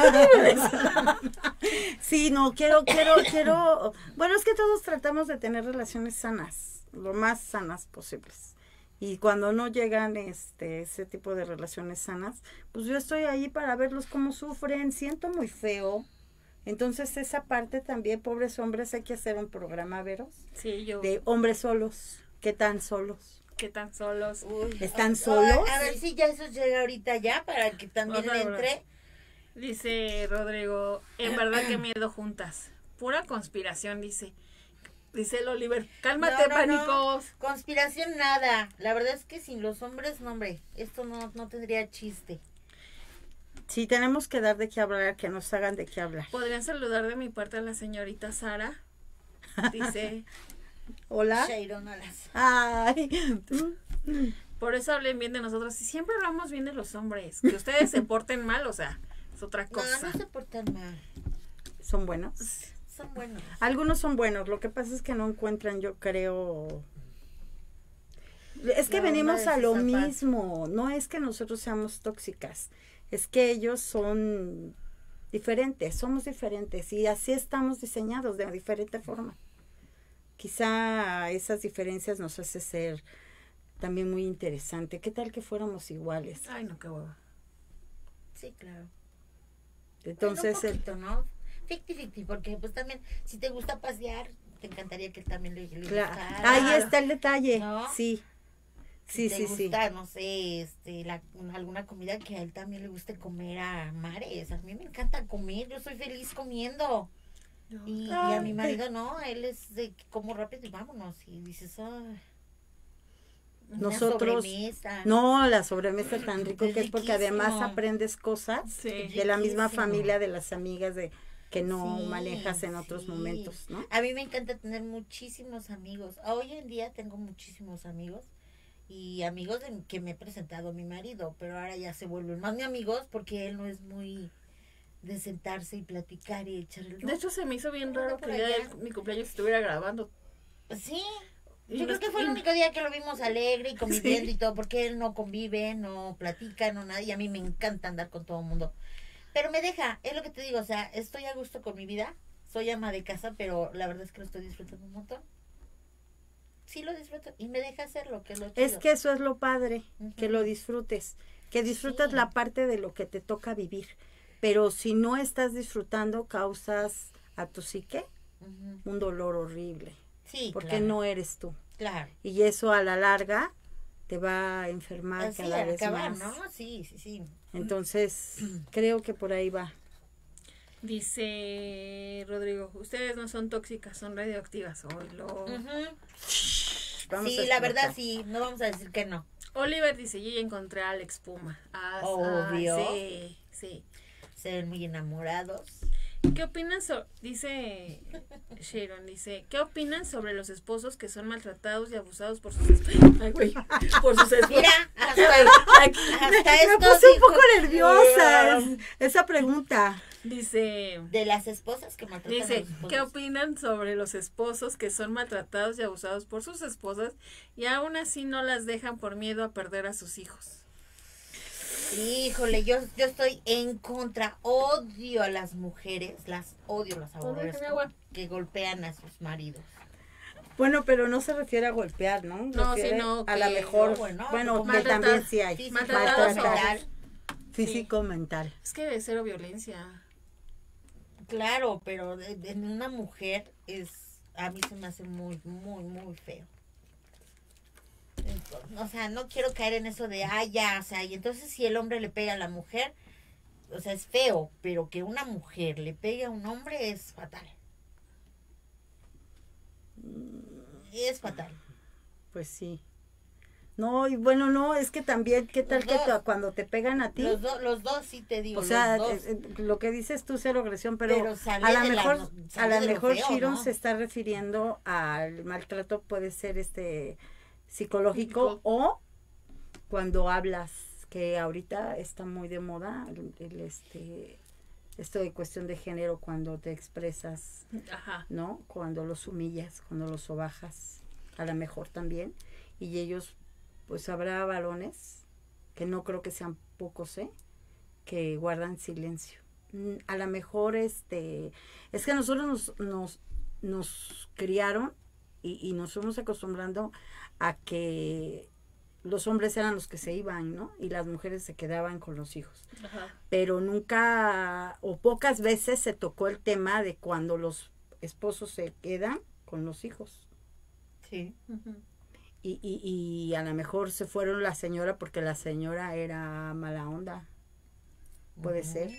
Speaker 4: Sí, no, quiero, quiero, quiero. Bueno, es que todos tratamos de tener relaciones sanas, lo más sanas posibles. Y cuando no llegan este ese tipo de relaciones sanas, pues yo estoy ahí para verlos cómo sufren, siento muy feo. Entonces esa parte también, pobres hombres, hay que hacer un programa, Veros,
Speaker 2: Sí, yo.
Speaker 4: de hombres solos. ¿Qué tan solos?
Speaker 2: ¿Qué tan solos?
Speaker 3: Uy,
Speaker 4: ¿Están
Speaker 3: a-
Speaker 4: solos?
Speaker 3: A, a ver si ya eso llega ahorita ya para que también
Speaker 2: Otra
Speaker 3: le
Speaker 2: hora.
Speaker 3: entre.
Speaker 2: Dice Rodrigo, en verdad que miedo juntas. Pura conspiración, dice. Dice el Oliver, cálmate,
Speaker 3: No, no, no.
Speaker 2: pánicos.
Speaker 3: Conspiración nada. La verdad es que sin los hombres, no, hombre, esto no, no tendría chiste.
Speaker 4: Sí, tenemos que dar de qué hablar, que nos hagan de qué hablar.
Speaker 2: ¿Podrían saludar de mi parte a la señorita Sara? Dice,
Speaker 4: Hola.
Speaker 3: Sharon Alas.
Speaker 4: Ay.
Speaker 2: por eso hablen bien de nosotros. Y siempre hablamos bien de los hombres. Que ustedes se porten mal, o sea, es otra
Speaker 3: No,
Speaker 2: cosa.
Speaker 3: no se portan mal.
Speaker 4: Son buenos.
Speaker 3: Son buenos.
Speaker 4: Algunos son buenos, lo que pasa es que no encuentran, yo creo... Es que
Speaker 3: La
Speaker 4: venimos
Speaker 3: onda
Speaker 4: a
Speaker 3: de
Speaker 4: lo
Speaker 3: sus zapatos.
Speaker 4: mismo, no es que nosotros seamos tóxicas, es que ellos son diferentes, somos diferentes y así estamos diseñados de diferente forma. Quizá esas diferencias nos hace ser también muy interesante. ¿Qué tal que fuéramos iguales?
Speaker 2: Ay, no, qué hueva.
Speaker 3: Sí, claro.
Speaker 4: Entonces,
Speaker 3: Bueno, un
Speaker 4: el-
Speaker 3: poquito, ¿no? cincuenta cincuenta, porque pues también, si te gusta pasear, te encantaría que él también le, le
Speaker 4: claro,
Speaker 3: gustara.
Speaker 4: ahí está el detalle,
Speaker 3: ¿No?
Speaker 4: sí, sí,
Speaker 3: Si te
Speaker 4: sí, sí.
Speaker 3: gusta, no sé, este, la, alguna comida que a él también le guste comer a mares. A mí me encanta comer, yo soy feliz comiendo. Y, y a mi
Speaker 4: Ay.
Speaker 3: marido no, él es de que como rápido y vámonos. Y dices, ay, una
Speaker 4: Nosotros-
Speaker 3: sobremesa.
Speaker 4: No, la sobremesa tan rico
Speaker 3: Es
Speaker 4: que es porque además
Speaker 3: riquísimo.
Speaker 4: aprendes cosas
Speaker 2: Sí.
Speaker 4: de la misma
Speaker 3: riquísimo.
Speaker 4: familia, de las amigas de que no
Speaker 3: Sí,
Speaker 4: manejas en otros
Speaker 3: sí.
Speaker 4: momentos, ¿no?
Speaker 3: A mí me encanta tener muchísimos amigos. Hoy en día tengo muchísimos amigos y amigos de, que me he presentado a mi marido, pero ahora ya se vuelven más mis amigos porque él no es muy de sentarse y platicar y echar el...
Speaker 2: De hecho, se me hizo bien raro que
Speaker 3: por
Speaker 2: el día
Speaker 3: allá.
Speaker 2: de mi cumpleaños estuviera grabando.
Speaker 3: Sí,
Speaker 2: Y
Speaker 3: yo
Speaker 2: no
Speaker 3: creo que
Speaker 2: est-
Speaker 3: fue el
Speaker 2: y-
Speaker 3: único día que lo vimos alegre y conviviendo
Speaker 2: Sí.
Speaker 3: y todo, porque él no convive, no platica, no nada, y a mí me encanta andar con todo el mundo. Pero me deja, es lo que te digo, o sea, estoy a gusto con mi vida, soy ama de casa, pero la verdad es que lo estoy disfrutando un montón. Sí lo disfruto y me deja hacer lo que es lo chido.
Speaker 4: Es que eso es lo padre, que
Speaker 3: Ujú.
Speaker 4: lo disfrutes, que disfrutas
Speaker 3: Sí.
Speaker 4: la parte de lo que te toca vivir. Pero si no estás disfrutando, causas a tu psique
Speaker 3: Ujú.
Speaker 4: un dolor horrible,
Speaker 3: Sí,
Speaker 4: porque
Speaker 3: claro,
Speaker 4: no eres tú.
Speaker 3: claro.
Speaker 4: Y eso a la larga te va a enfermar
Speaker 3: Así,
Speaker 4: cada vez
Speaker 3: acabar,
Speaker 4: más.
Speaker 3: ¿no? Sí, sí, sí.
Speaker 4: Entonces, creo que por ahí va.
Speaker 2: Dice Rodrigo, ustedes no son tóxicas, son radioactivas. Oílo.
Speaker 3: Ujú.
Speaker 4: Vamos
Speaker 3: Sí,
Speaker 4: a
Speaker 3: la verdad
Speaker 4: explotar.
Speaker 3: sí, no vamos a decir que no.
Speaker 2: Oliver dice, yo ya encontré a Alex Puma. Ah,
Speaker 3: Obvio.
Speaker 2: ah, sí, sí.
Speaker 3: Se ven muy enamorados.
Speaker 2: ¿Qué opinan sobre, dice Sharon, dice, ¿qué opinan sobre los esposos que son maltratados y abusados por sus esposas? Ay, güey, por sus esposas.
Speaker 3: Mira, hasta,
Speaker 2: Aquí
Speaker 3: hasta
Speaker 4: Me
Speaker 3: esto
Speaker 4: puse un
Speaker 3: dijo
Speaker 4: poco nerviosa es- esa pregunta.
Speaker 2: dice,
Speaker 3: de las esposas que maltratan a
Speaker 2: dice,
Speaker 3: los esposos.
Speaker 2: ¿qué opinan sobre los esposos que son maltratados y abusados por sus esposas y aún así no las dejan por miedo a perder a sus hijos?
Speaker 3: Híjole, yo, yo estoy en contra, odio a las mujeres, las odio, las
Speaker 2: déjame
Speaker 3: aborrezco,
Speaker 2: agua.
Speaker 3: que golpean a sus maridos.
Speaker 4: Bueno, pero no se refiere a golpear, ¿no?
Speaker 2: No,
Speaker 4: Refiere
Speaker 2: sino
Speaker 4: a
Speaker 2: que-
Speaker 4: la mejor,
Speaker 3: no, bueno,
Speaker 4: bueno,
Speaker 3: como
Speaker 4: que
Speaker 2: maltratar,
Speaker 4: también sí hay.
Speaker 3: Físico,
Speaker 2: Maltratados
Speaker 3: mental,
Speaker 4: Físico, mental.
Speaker 2: Es que de cero violencia.
Speaker 3: claro, pero de- de- en una mujer es, a mí se me hace muy, muy, muy feo. Entonces, o sea, no quiero caer en eso de, ah, ya, o sea, y entonces si el hombre le pega a la mujer, o sea, es feo, pero que una mujer le pegue a un hombre es fatal. Es fatal.
Speaker 4: Pues sí. No, y bueno, no, es que también, ¿qué tal
Speaker 3: Los
Speaker 4: que
Speaker 3: dos.
Speaker 4: te- cuando te pegan a ti?
Speaker 3: Los, do- los dos sí te digo,
Speaker 4: O sea,
Speaker 3: los dos.
Speaker 4: eh, eh, lo que dices tú, cero agresión, pero,
Speaker 3: Pero sale
Speaker 4: a lo
Speaker 3: de la-
Speaker 4: mejor,
Speaker 3: no-
Speaker 4: a
Speaker 3: sale
Speaker 4: lo
Speaker 3: de lo
Speaker 4: mejor
Speaker 3: feo,
Speaker 4: Shiron
Speaker 3: ¿no?
Speaker 4: se está refiriendo al maltrato, puede ser este psicológico o cuando hablas, que ahorita está muy de moda el, el, este esto de cuestión de género, cuando te expresas,
Speaker 2: Ajá.
Speaker 4: ¿no? Cuando los humillas, cuando los sobajas, a lo mejor también, y ellos, pues habrá varones, que no creo que sean pocos, ¿eh? Que guardan silencio. Mm, A lo mejor, este, es que nosotros nos, nos, nos criaron y, y nos fuimos acostumbrando a que los hombres eran los que se iban, ¿no? Y las mujeres se quedaban con los hijos.
Speaker 2: Ajá.
Speaker 4: Pero nunca o pocas veces se tocó el tema de cuando los esposos se quedan con los hijos.
Speaker 3: Sí.
Speaker 2: Ujú.
Speaker 4: Y, y, y a lo mejor se fueron la señora porque la señora era mala onda. Puede
Speaker 3: Ujú.
Speaker 4: ser.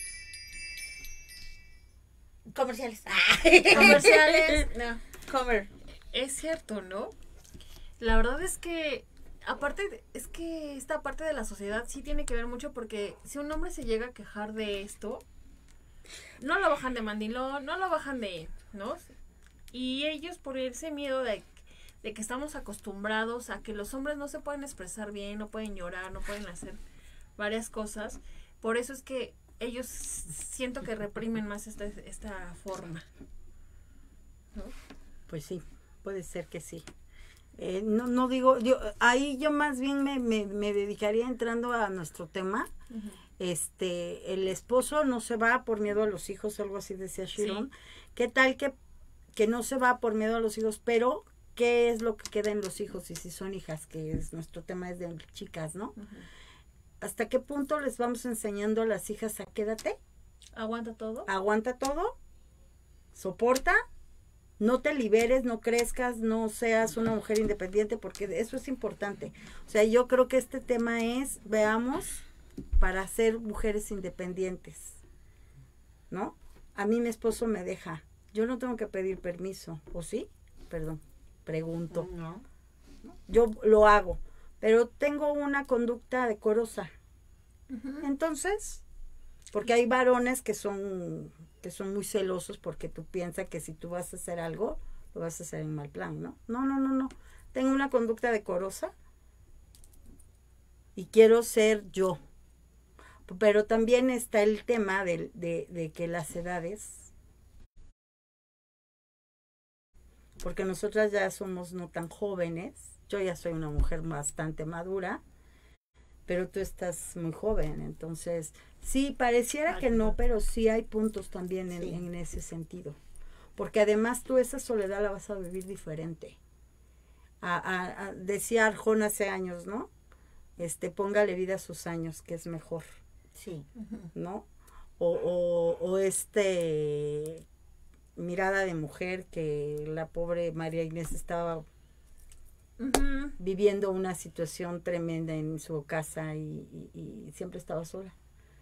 Speaker 3: Comerciales.
Speaker 2: Comerciales. No.
Speaker 3: Comer.
Speaker 2: Es cierto, ¿no? La verdad es que, aparte, de- es que esta parte de la sociedad sí tiene que ver mucho porque si un hombre se llega a quejar de esto, no lo bajan de mandilón, no lo bajan de, ¿no? Y ellos por ese miedo de, de que estamos acostumbrados a que los hombres no se pueden expresar bien, no pueden llorar, no pueden hacer varias cosas, por eso es que ellos siento que reprimen más esta, esta forma, ¿no?
Speaker 4: Pues sí, puede ser que sí. Eh, no, no digo, yo ahí yo más bien me, me, me dedicaría entrando a nuestro tema.
Speaker 2: Ujú.
Speaker 4: Este, el esposo no se va por miedo a los hijos, algo así decía Shiron.
Speaker 2: Sí.
Speaker 4: ¿Qué tal que, que no se va por miedo a los hijos, pero qué es lo que queda en los hijos y si son hijas, que es nuestro tema es de chicas, ¿no?
Speaker 2: Ujú.
Speaker 4: ¿Hasta qué punto les vamos enseñando a las hijas a quédate,
Speaker 2: ¿Aguanta todo?
Speaker 4: aguanta todo, soporta, no te liberes, no crezcas, no seas una mujer independiente, porque eso es importante. O sea, yo creo que este tema es, veamos, para ser mujeres independientes, ¿no? A mí mi esposo me deja, yo no tengo que pedir permiso, ¿o sí? Perdón, pregunto.
Speaker 3: No.
Speaker 4: Yo lo hago, pero tengo una conducta decorosa. Entonces, porque hay varones que son que son muy celosos porque tú piensas que si tú vas a hacer algo, lo vas a hacer en mal plan, ¿no? No, no, no, no. Tengo una conducta decorosa y quiero ser yo. pero también está el tema de, de, de que las edades, porque nosotras ya somos no tan jóvenes, yo ya soy una mujer bastante madura, pero tú estás muy joven, entonces sí, pareciera que no, pero sí hay puntos también en, sí. en ese sentido, porque además tú esa soledad la vas a vivir diferente. A, a, a, decía Arjona hace años, ¿no? Este, póngale vida a sus años, que es mejor.
Speaker 3: Sí.
Speaker 4: ¿No? O, o, o este Mirada de mujer, que la pobre María Inés estaba uh-huh. viviendo una situación tremenda en su casa y, y, y siempre estaba sola.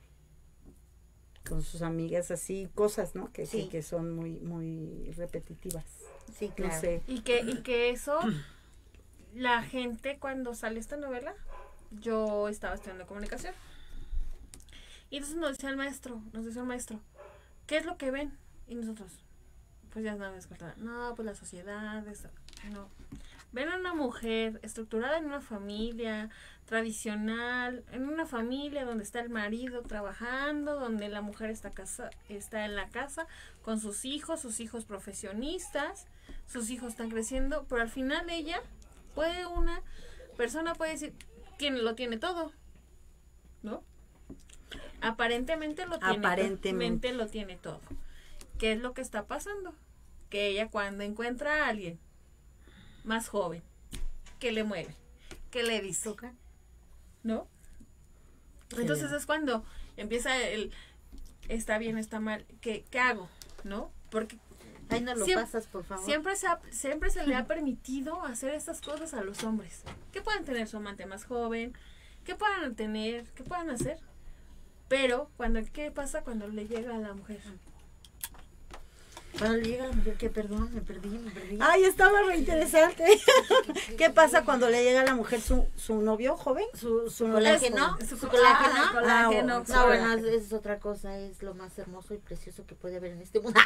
Speaker 4: Con sus amigas, así, cosas, ¿no? Que, sí. que, que son muy, muy repetitivas.
Speaker 3: Sí, claro.
Speaker 4: No sé.
Speaker 2: Y que, y que eso, la gente cuando sale esta novela, yo estaba estudiando comunicación. Y entonces nos decía el maestro, nos decía el maestro, ¿qué es lo que ven? Y nosotros, pues ya sabes, no, pues la sociedad, eso, no. Ven a una mujer estructurada en una familia tradicional, en una familia donde está el marido trabajando, donde la mujer está casa, está en la casa con sus hijos, sus hijos profesionistas, sus hijos están creciendo, pero al final ella puede, una persona puede decir, tiene, lo tiene todo, ¿no? Aparentemente lo tiene, aparentemente lo tiene todo. ¿Qué es lo que está pasando? Que ella cuando encuentra a alguien más joven, que le mueve, que le dice, ¿no? Entonces es cuando empieza el, está bien, está mal, ¿qué, qué hago? ¿No? Porque
Speaker 3: ay, no lo siempre, pasas, por favor.
Speaker 2: Siempre se, ha, siempre se le ha permitido hacer estas cosas a los hombres. Que puedan tener su amante más joven, que puedan tener, que puedan hacer. Pero, cuando ¿qué pasa cuando le llega a la mujer?
Speaker 3: Cuando le llega a la mujer, que perdón, me perdí, me perdí.
Speaker 4: Ay, estaba re interesante. ¿Qué pasa cuando le llega a la mujer su, su novio joven?
Speaker 3: Su, su colágeno. Su colágeno.
Speaker 2: Ah, colágeno.
Speaker 3: Ah, no, bueno, es, es otra cosa, es lo más hermoso y precioso que puede haber en este mundo.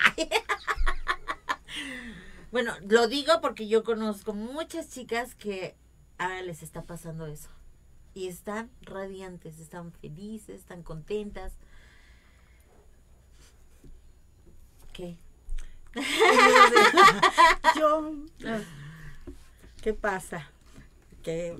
Speaker 3: Bueno, lo digo porque yo conozco muchas chicas que ahora les está pasando eso. Y están radiantes, están felices, están contentas. ¿Qué?
Speaker 4: Yo, ¿qué pasa? Que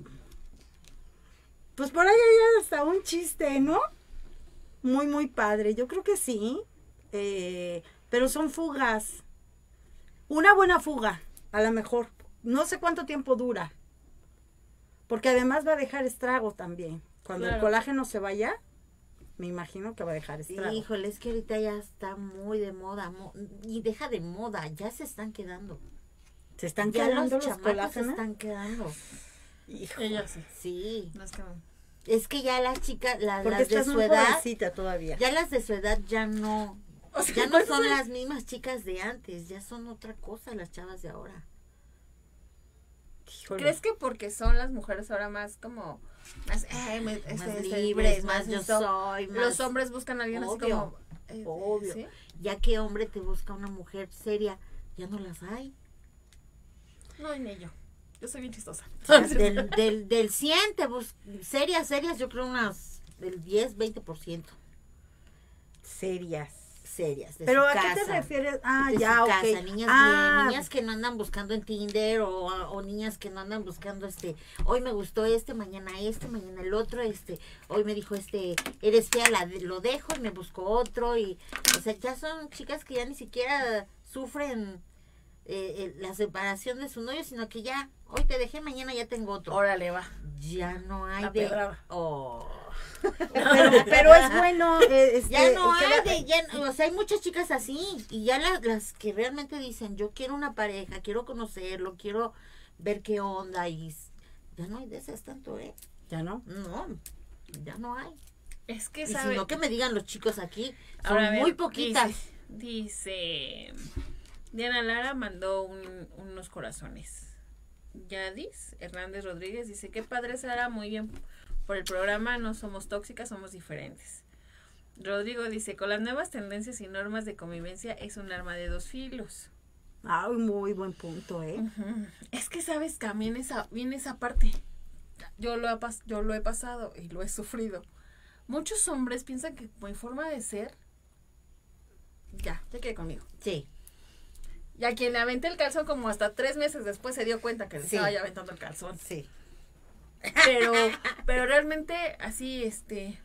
Speaker 4: pues por ahí hay hasta un chiste, ¿no? Muy, muy padre. Yo creo que sí. Eh, pero son fugas. Una buena fuga, a lo mejor. No sé cuánto tiempo dura. Porque además va a dejar estrago también. Cuando claro. el colágeno se vaya, me imagino que va a dejar estrago.
Speaker 3: Híjole, es que ahorita ya está muy de moda. Mo y deja de moda, ya se están quedando.
Speaker 4: ¿Se están
Speaker 3: ya
Speaker 4: quedando
Speaker 3: los,
Speaker 4: los colágenos?
Speaker 3: Se están quedando.
Speaker 2: Híjole. Ella sí.
Speaker 3: Sí.
Speaker 2: No es, que...
Speaker 3: es que ya las chicas, la,
Speaker 4: Porque
Speaker 3: las de su
Speaker 4: muy
Speaker 3: edad,
Speaker 4: todavía.
Speaker 3: ya las de su edad ya no, o sea, ya no son las mismas chicas de antes, ya son otra cosa las chavas de ahora.
Speaker 2: Híjole. ¿Crees que porque son las mujeres ahora más como más, eh, me,
Speaker 3: más
Speaker 2: este,
Speaker 3: libres,
Speaker 2: más,
Speaker 3: más yo
Speaker 2: esto,
Speaker 3: soy, más
Speaker 2: los hombres buscan a alguien
Speaker 3: obvio,
Speaker 2: así como eh,
Speaker 3: obvio,
Speaker 2: ¿sí?
Speaker 3: Ya que hombre te busca una mujer seria, ya no las hay.
Speaker 2: No, ni yo. Yo soy bien chistosa.
Speaker 3: Del, del, del cien te bus serias, serias, yo creo unas del diez, veinte por ciento.
Speaker 4: Serias.
Speaker 3: Serias. De
Speaker 4: ¿Pero
Speaker 3: su
Speaker 4: a
Speaker 3: casa,
Speaker 4: qué te refieres? Ah,
Speaker 3: de
Speaker 4: ya,
Speaker 3: su
Speaker 4: ok.
Speaker 3: Casa, niñas
Speaker 4: ah.
Speaker 3: bien, niñas que no andan buscando en Tinder o, o niñas que no andan buscando este, hoy me gustó este, mañana este, mañana el otro, este, hoy me dijo este, eres fea, la, lo dejo y me busco otro y, o sea, ya son chicas que ya ni siquiera sufren eh, eh, la separación de su novio, sino que ya, hoy te dejé, mañana ya tengo otro.
Speaker 2: Órale, va.
Speaker 3: Ya no hay
Speaker 2: la
Speaker 3: de...
Speaker 2: pedrada.
Speaker 3: Oh...
Speaker 4: pero, pero es bueno eh, este,
Speaker 3: ya no hay de, ya, o sea, hay muchas chicas así y ya las, las que realmente dicen yo quiero una pareja, quiero conocerlo, quiero ver qué onda y ya no hay de esas tanto, ¿eh?
Speaker 4: Ya no,
Speaker 3: no, ya no hay.
Speaker 2: Es que
Speaker 3: y
Speaker 2: sabe,
Speaker 3: si no que me digan los chicos aquí son
Speaker 2: ahora,
Speaker 3: muy
Speaker 2: ver,
Speaker 3: poquitas.
Speaker 2: Dice, dice Diana Lara mandó un, unos corazones. Yadis Hernández Rodríguez dice qué padre Sara, muy bien por el programa, no somos tóxicas, somos diferentes. Rodrigo dice, con las nuevas tendencias y normas de convivencia es un arma de dos filos.
Speaker 4: Ah, muy buen punto, ¿eh?
Speaker 2: Uh-huh. Es que, ¿sabes? También esa, viene esa parte. Yo lo, he pas yo lo he pasado y lo he sufrido. muchos hombres piensan que mi forma de ser, ya, ya quedé conmigo.
Speaker 3: Sí.
Speaker 2: Y a quien le aventé el calzón como hasta tres meses después se dio cuenta que le
Speaker 3: Sí.
Speaker 2: estaba ya aventando el calzón.
Speaker 3: Sí.
Speaker 2: Pero, pero realmente así, este,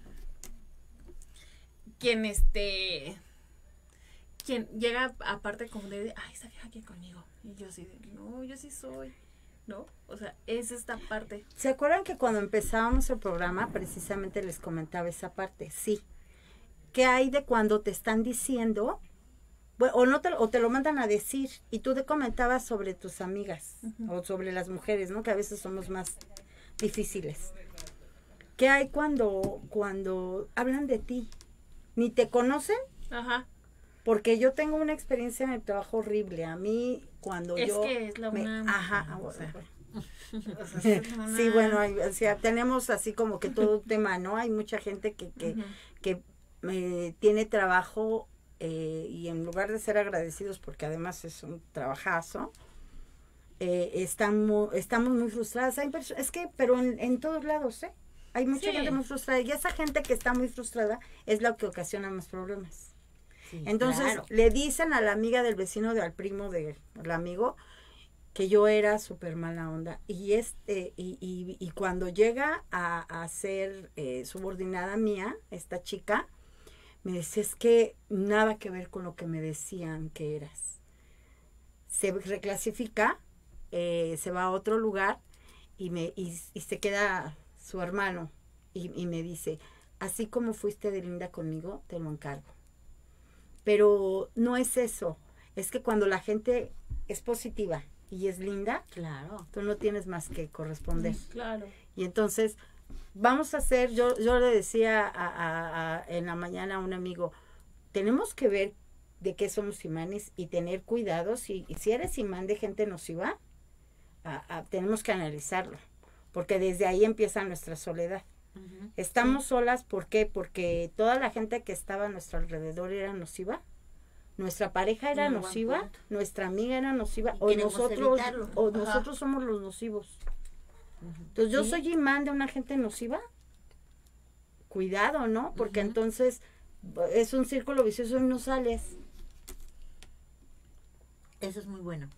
Speaker 2: quien este, quien llega aparte como de, ay, esa vieja aquí conmigo. Y yo así de, no, yo sí soy, ¿no? O sea, es esta parte.
Speaker 4: ¿Se acuerdan que cuando empezábamos el programa precisamente les comentaba esa parte? Sí. ¿Qué hay de cuando te están diciendo, bueno, o no te, o te lo mandan a decir, y tú te comentabas sobre tus amigas, uh-huh. o sobre las mujeres, ¿no? Que a veces somos más difíciles. ¿Qué hay cuando, cuando hablan de ti? Ni te conocen.
Speaker 2: Ajá.
Speaker 4: Porque yo tengo una experiencia en el trabajo horrible. A mí, cuando
Speaker 2: es
Speaker 4: yo...
Speaker 2: Es que es la
Speaker 4: me,
Speaker 2: una...
Speaker 4: Ajá.
Speaker 2: O sea,
Speaker 4: o sea, es una... Sí, bueno, hay, o sea, tenemos así como que todo tema, ¿no? Hay mucha gente que, que, uh-huh. que eh, tiene trabajo eh, y en lugar de ser agradecidos, porque además es un trabajazo, eh, están muy, estamos muy frustradas. Hay es que, pero en, en todos lados, ¿eh? Hay mucha sí. gente muy frustrada. Y esa gente que está muy frustrada es la que ocasiona más problemas. Sí, entonces claro. le dicen a la amiga del vecino, de, al primo del amigo, que yo era súper mala onda. Y este y, y, y cuando llega a, a ser eh, subordinada mía, esta chica, me dice, es que nada que ver con lo que me decían que eras. Se reclasifica, eh, se va a otro lugar y, me, y, y se queda su hermano y, y me dice, así como fuiste de linda conmigo, te lo encargo. Pero no es eso, es que cuando la gente es positiva y es linda,
Speaker 3: claro,
Speaker 4: tú no tienes más que corresponder.
Speaker 2: Claro.
Speaker 4: Y entonces, vamos a hacer, yo, yo le decía a, a, a, en la mañana a un amigo, tenemos que ver de qué somos imanes y tener cuidado, si, si eres imán de gente nociva, a, a, tenemos que analizarlo, porque desde ahí empieza nuestra soledad. Uh-huh. Estamos sí. solas, ¿por qué? Porque toda la gente que estaba a nuestro alrededor era nociva, nuestra pareja era no, nociva, nuestra amiga era nociva, o nosotros, o nosotros somos los nocivos. Uh-huh. Entonces, yo ¿Sí? soy imán de una gente nociva, cuidado, ¿no? Porque uh-huh. entonces es un círculo vicioso y no sales.
Speaker 3: Eso es muy bueno.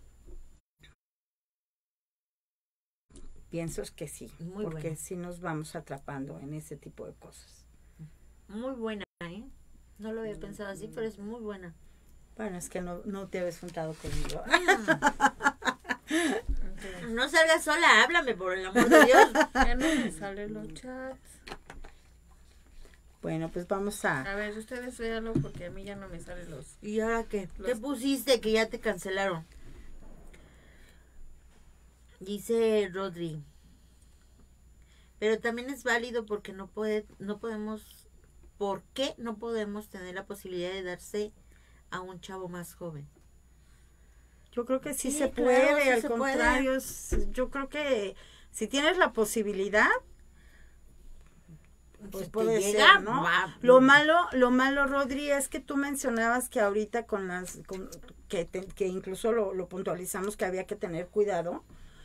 Speaker 4: Pienso que sí,
Speaker 3: muy
Speaker 4: porque
Speaker 3: bueno.
Speaker 4: sí nos vamos atrapando en ese tipo de cosas.
Speaker 3: Muy buena, ¿eh? No lo había pensado así, pero es muy buena.
Speaker 4: Bueno, es que no, no te habías juntado conmigo.
Speaker 3: Mm. No salgas sola, háblame, por el amor de Dios.
Speaker 2: Ya no me salen los chats.
Speaker 4: Bueno, pues vamos a...
Speaker 2: A ver, ustedes véanlo porque a mí ya no me salen los...
Speaker 3: ¿Y ahora qué?
Speaker 2: Los...
Speaker 3: ¿Qué pusiste que ya te cancelaron? Dice Rodri, pero también es válido porque no puede, no podemos, ¿por qué no podemos tener la posibilidad de darse a un chavo más joven?
Speaker 4: Yo creo que sí, sí se
Speaker 3: claro,
Speaker 4: puede,
Speaker 3: sí
Speaker 4: al
Speaker 3: se
Speaker 4: contrario,
Speaker 3: puede.
Speaker 4: Yo creo que si tienes la posibilidad, pues si puede llega, ser, ¿no? Va. Lo malo, lo malo, Rodri, es que tú mencionabas que ahorita con las, con, que, te, que incluso lo, lo puntualizamos que había que tener cuidado.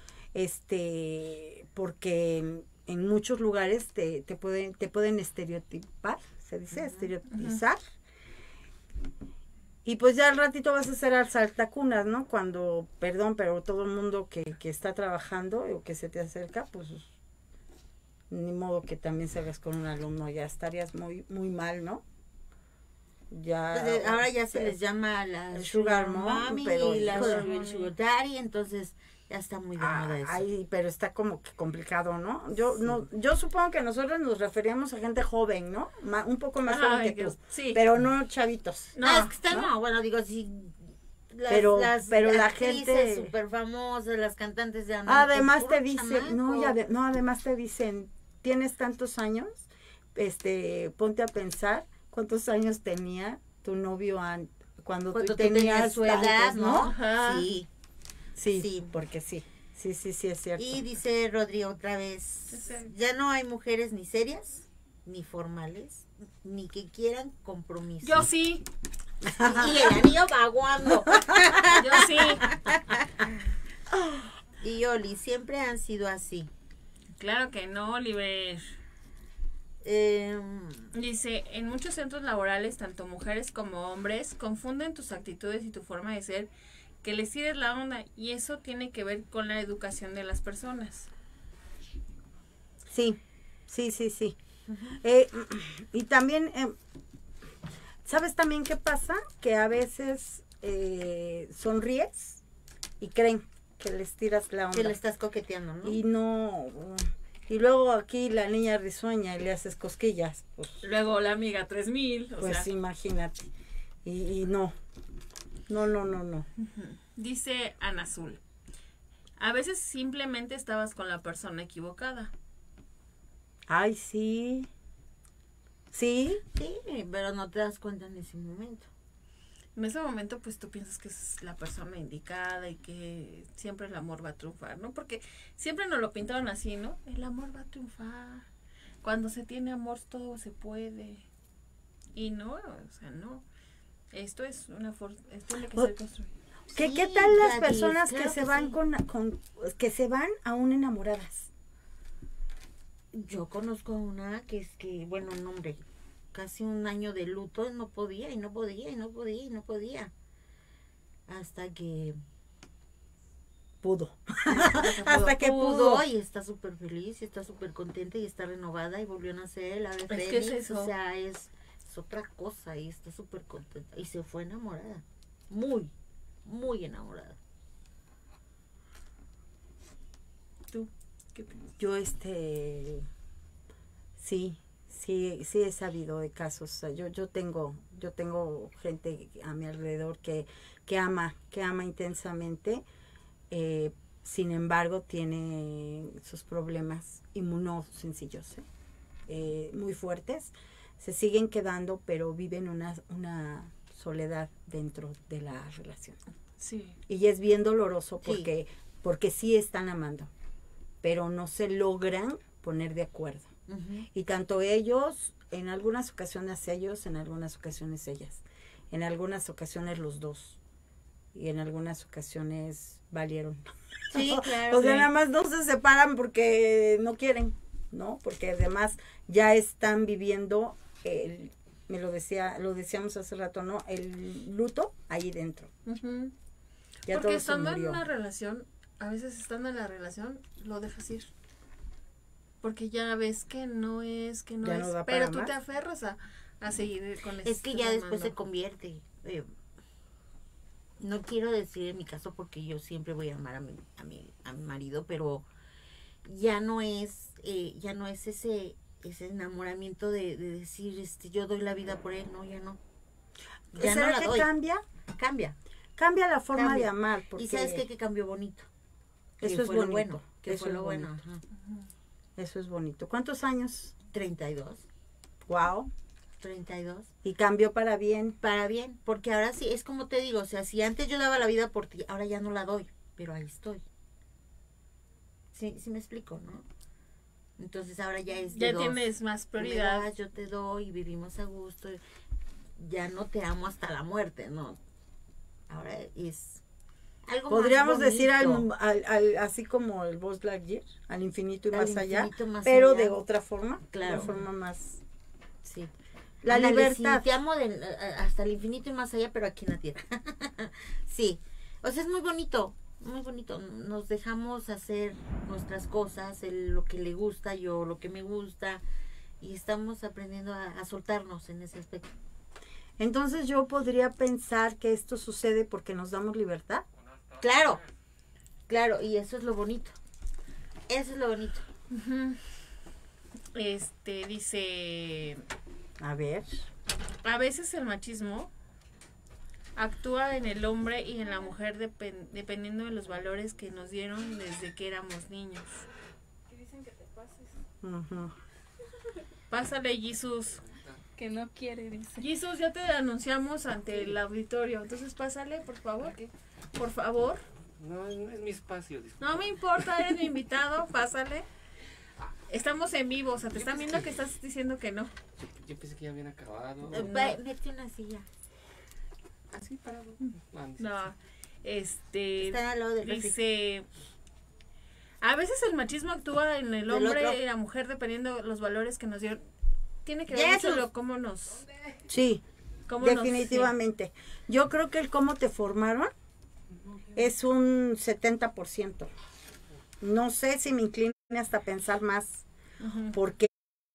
Speaker 4: Este, porque en, en muchos lugares te, te pueden, te pueden estereotipar, se dice, uh-huh, estereotizar. Uh-huh. Y pues ya al ratito vas a hacer al saltacunas, ¿no? Cuando, perdón, pero todo el mundo que, que está trabajando o que se te acerca, pues ni modo que también salgas con un alumno, ya estarías muy, muy mal, ¿no? Ya,
Speaker 3: pues ahora ya se les llama la
Speaker 4: sugar mom, pero
Speaker 3: y la sugar daddy, entonces ya está muy de moda
Speaker 4: ah,
Speaker 3: eso.
Speaker 4: Ay, pero está como que complicado, ¿no? Yo sí. no, yo supongo que nosotros nos referíamos a gente joven, ¿no? Ma, un poco más joven que tú,
Speaker 2: sí.
Speaker 4: pero no chavitos.
Speaker 3: No, no es que está, ¿no? no, bueno, digo, sí. Las,
Speaker 4: pero
Speaker 3: las
Speaker 4: pero la gente
Speaker 3: súper famosas, las cantantes de
Speaker 4: además te dicen, no, ya de, no, además te dicen, tienes tantos años, este, ponte a pensar cuántos años tenía tu novio an, cuando tú tenías,
Speaker 3: tenías su edad,
Speaker 4: tantos,
Speaker 3: ¿no?
Speaker 4: Ajá.
Speaker 3: Sí.
Speaker 4: Sí, sí, porque sí, sí, sí, sí, es cierto.
Speaker 3: Y dice Rodrigo otra vez, ya no hay mujeres ni serias, ni formales, ni que quieran compromiso.
Speaker 2: Yo sí.
Speaker 3: Y el anillo vaguando.
Speaker 2: Yo sí.
Speaker 3: Y Oli, siempre han sido así.
Speaker 2: Claro que no, Oliver.
Speaker 3: Eh,
Speaker 2: Dice, en muchos centros laborales, tanto mujeres como hombres, confunden tus actitudes y tu forma de ser, que les tires la onda, y eso tiene que ver con la educación de las personas.
Speaker 4: Sí, sí, sí, sí. Uh-huh. eh, y también, eh, ¿sabes también qué pasa? Que a veces eh, sonríes y creen que les tiras la onda.
Speaker 3: Que le estás coqueteando, ¿no?
Speaker 4: Y no... Y luego aquí la niña risueña y le haces cosquillas. Pues,
Speaker 2: luego la amiga tres mil. O
Speaker 4: pues
Speaker 2: sea.
Speaker 4: imagínate. Y, y no. No, no, no, no.
Speaker 2: Uh-huh. Dice Ana Azul. A veces simplemente estabas con la persona equivocada.
Speaker 4: Ay, sí. ¿Sí?
Speaker 3: Sí, pero no te das cuenta en ese momento.
Speaker 2: En ese momento, pues tú piensas que es la persona indicada y que siempre el amor va a triunfar, ¿no? Porque siempre nos lo pintaron así, ¿no? El amor va a triunfar. Cuando se tiene amor, todo se puede. Y no, o sea, no. Esto es una forma, esto tiene que ser construido.
Speaker 4: ¿Qué,
Speaker 3: Sí,
Speaker 4: ¿Qué tal las
Speaker 3: Gladys,
Speaker 4: personas
Speaker 3: claro
Speaker 4: que se
Speaker 3: que
Speaker 4: van
Speaker 3: sí.
Speaker 4: con, con, que se van aún enamoradas?
Speaker 3: Yo conozco a una que es que, bueno, un hombre, casi un año de luto, no podía y no podía y no podía y no podía. Hasta que
Speaker 4: pudo.
Speaker 3: hasta que pudo y está súper feliz y está súper contenta y está renovada y volvió a nacer la de
Speaker 2: Es que
Speaker 3: Fénix,
Speaker 2: es eso.
Speaker 3: o sea, es, es otra cosa y está súper contenta y se fue enamorada, muy, muy enamorada.
Speaker 2: ¿Tú qué piensas?
Speaker 4: Yo, este, sí, sí, sí he sabido de casos. O sea, yo, yo tengo, yo tengo gente a mi alrededor que, que ama, que ama intensamente. Eh, sin embargo, tiene sus problemas y no sencillos, ¿eh? Eh, muy fuertes. Se siguen quedando, pero viven una, una soledad dentro de la relación.
Speaker 2: Sí.
Speaker 4: Y es bien doloroso porque,
Speaker 3: Sí.
Speaker 4: porque sí están amando, pero no se logran poner de acuerdo.
Speaker 3: Uh-huh.
Speaker 4: Y tanto ellos, en algunas ocasiones ellos, en algunas ocasiones ellas, en algunas ocasiones los dos, y en algunas ocasiones valieron.
Speaker 3: Sí, claro.
Speaker 4: O sea,
Speaker 3: sí.
Speaker 4: nada más no se separan porque no quieren, ¿no? Porque además ya están viviendo, el, me lo decía, lo decíamos hace rato, ¿no? El luto ahí dentro.
Speaker 2: Uh-huh.
Speaker 4: Ya
Speaker 2: Porque
Speaker 4: todo se
Speaker 2: estando en
Speaker 4: murió.
Speaker 2: una relación, a veces estando en la relación, lo dejas ir. Porque ya ves que no es, que no
Speaker 4: Ya
Speaker 2: es.
Speaker 4: no da
Speaker 2: pero
Speaker 4: para
Speaker 2: tú
Speaker 4: más.
Speaker 2: te aferras a, a seguir con eso.
Speaker 3: Es que ya después se convierte. Eh, no quiero decir en mi caso porque yo siempre voy a amar a mi, a mi, a mi marido, pero ya no es, eh, ya no es ese, ese enamoramiento de, de decir, este, yo doy la vida por él, no, ya no. Ya no
Speaker 4: ¿Será
Speaker 3: la
Speaker 4: que
Speaker 3: doy.
Speaker 4: cambia?
Speaker 3: Cambia.
Speaker 4: Cambia la forma
Speaker 3: Cambia.
Speaker 4: de amar. Porque
Speaker 3: Y sabes qué, que cambió bonito.
Speaker 4: eso
Speaker 3: Que
Speaker 4: es
Speaker 3: fue lo
Speaker 4: bonito.
Speaker 3: bueno. Que
Speaker 4: Eso
Speaker 3: fue
Speaker 4: es
Speaker 3: lo bueno.
Speaker 4: bonito.
Speaker 3: Ajá.
Speaker 4: Eso es bonito. ¿Cuántos años?
Speaker 3: treinta y dos.
Speaker 4: Wow.
Speaker 3: treinta y dos.
Speaker 4: Y cambió para bien.
Speaker 3: Para bien, porque ahora sí, es como te digo, o sea, si antes yo daba la vida por ti, ahora ya no la doy, pero ahí estoy. Sí, sí me explico, ¿no? Entonces ahora ya es de
Speaker 2: Ya
Speaker 3: dos.
Speaker 2: tienes más
Speaker 3: Tú me
Speaker 2: prioridad.
Speaker 3: das, yo te doy y vivimos a gusto. Ya no te amo hasta la muerte, ¿no? Ahora es algo
Speaker 4: Podríamos
Speaker 3: más
Speaker 4: decir al,
Speaker 3: bonito.
Speaker 4: al, al- así como el Buzz Lightyear, al infinito y
Speaker 3: Al
Speaker 4: más allá,
Speaker 3: infinito más
Speaker 4: pero
Speaker 3: allá.
Speaker 4: de otra forma,
Speaker 3: Claro.
Speaker 4: de forma más...
Speaker 3: Sí.
Speaker 4: La
Speaker 3: Ándale,
Speaker 4: libertad.
Speaker 3: sí, te amo de- a- hasta el infinito y más allá, pero aquí en la tierra. Sí. O sea, es muy bonito, muy bonito. Nos dejamos hacer nuestras cosas, el- lo que le gusta, yo lo que me gusta, y estamos aprendiendo a, a soltarnos en ese aspecto.
Speaker 4: Entonces yo podría pensar que esto sucede porque nos damos libertad.
Speaker 3: Claro, claro, y eso es lo bonito. Eso es lo bonito.
Speaker 2: Ujú. Este, dice,
Speaker 4: A ver.
Speaker 2: a veces el machismo actúa en el hombre y en la mujer depen- dependiendo de los valores que nos dieron desde que éramos niños. ¿Qué dicen que te pases?
Speaker 4: Ujú.
Speaker 2: Pásale, Jesús.
Speaker 5: Que no quiere, dice.
Speaker 2: Jesús, ya te anunciamos ante el auditorio, entonces pásale, por favor. Por favor.
Speaker 6: No, no es mi espacio. disculpa.
Speaker 2: No me importa, eres mi invitado, pásale. Estamos en vivo, o sea, te están viendo que estás diciendo que no.
Speaker 6: Yo, yo pensé que ya habían acabado.
Speaker 3: Eh, va, mete una silla.
Speaker 6: Así parado. Ah, sí,
Speaker 2: No,
Speaker 6: sí.
Speaker 2: este,
Speaker 3: Están al lado del refri.
Speaker 2: dice, a veces el machismo actúa en el
Speaker 3: Del
Speaker 2: hombre
Speaker 3: otro.
Speaker 2: y la mujer dependiendo de los valores que nos dieron. tiene que ver
Speaker 3: Jesús.
Speaker 2: mucho lo cómo nos...
Speaker 4: Sí,
Speaker 2: Cómo nos-
Speaker 4: definitivamente. Yo creo que el cómo te formaron es un setenta por ciento. No sé si me inclino hasta pensar más,
Speaker 2: Ujú.
Speaker 4: porque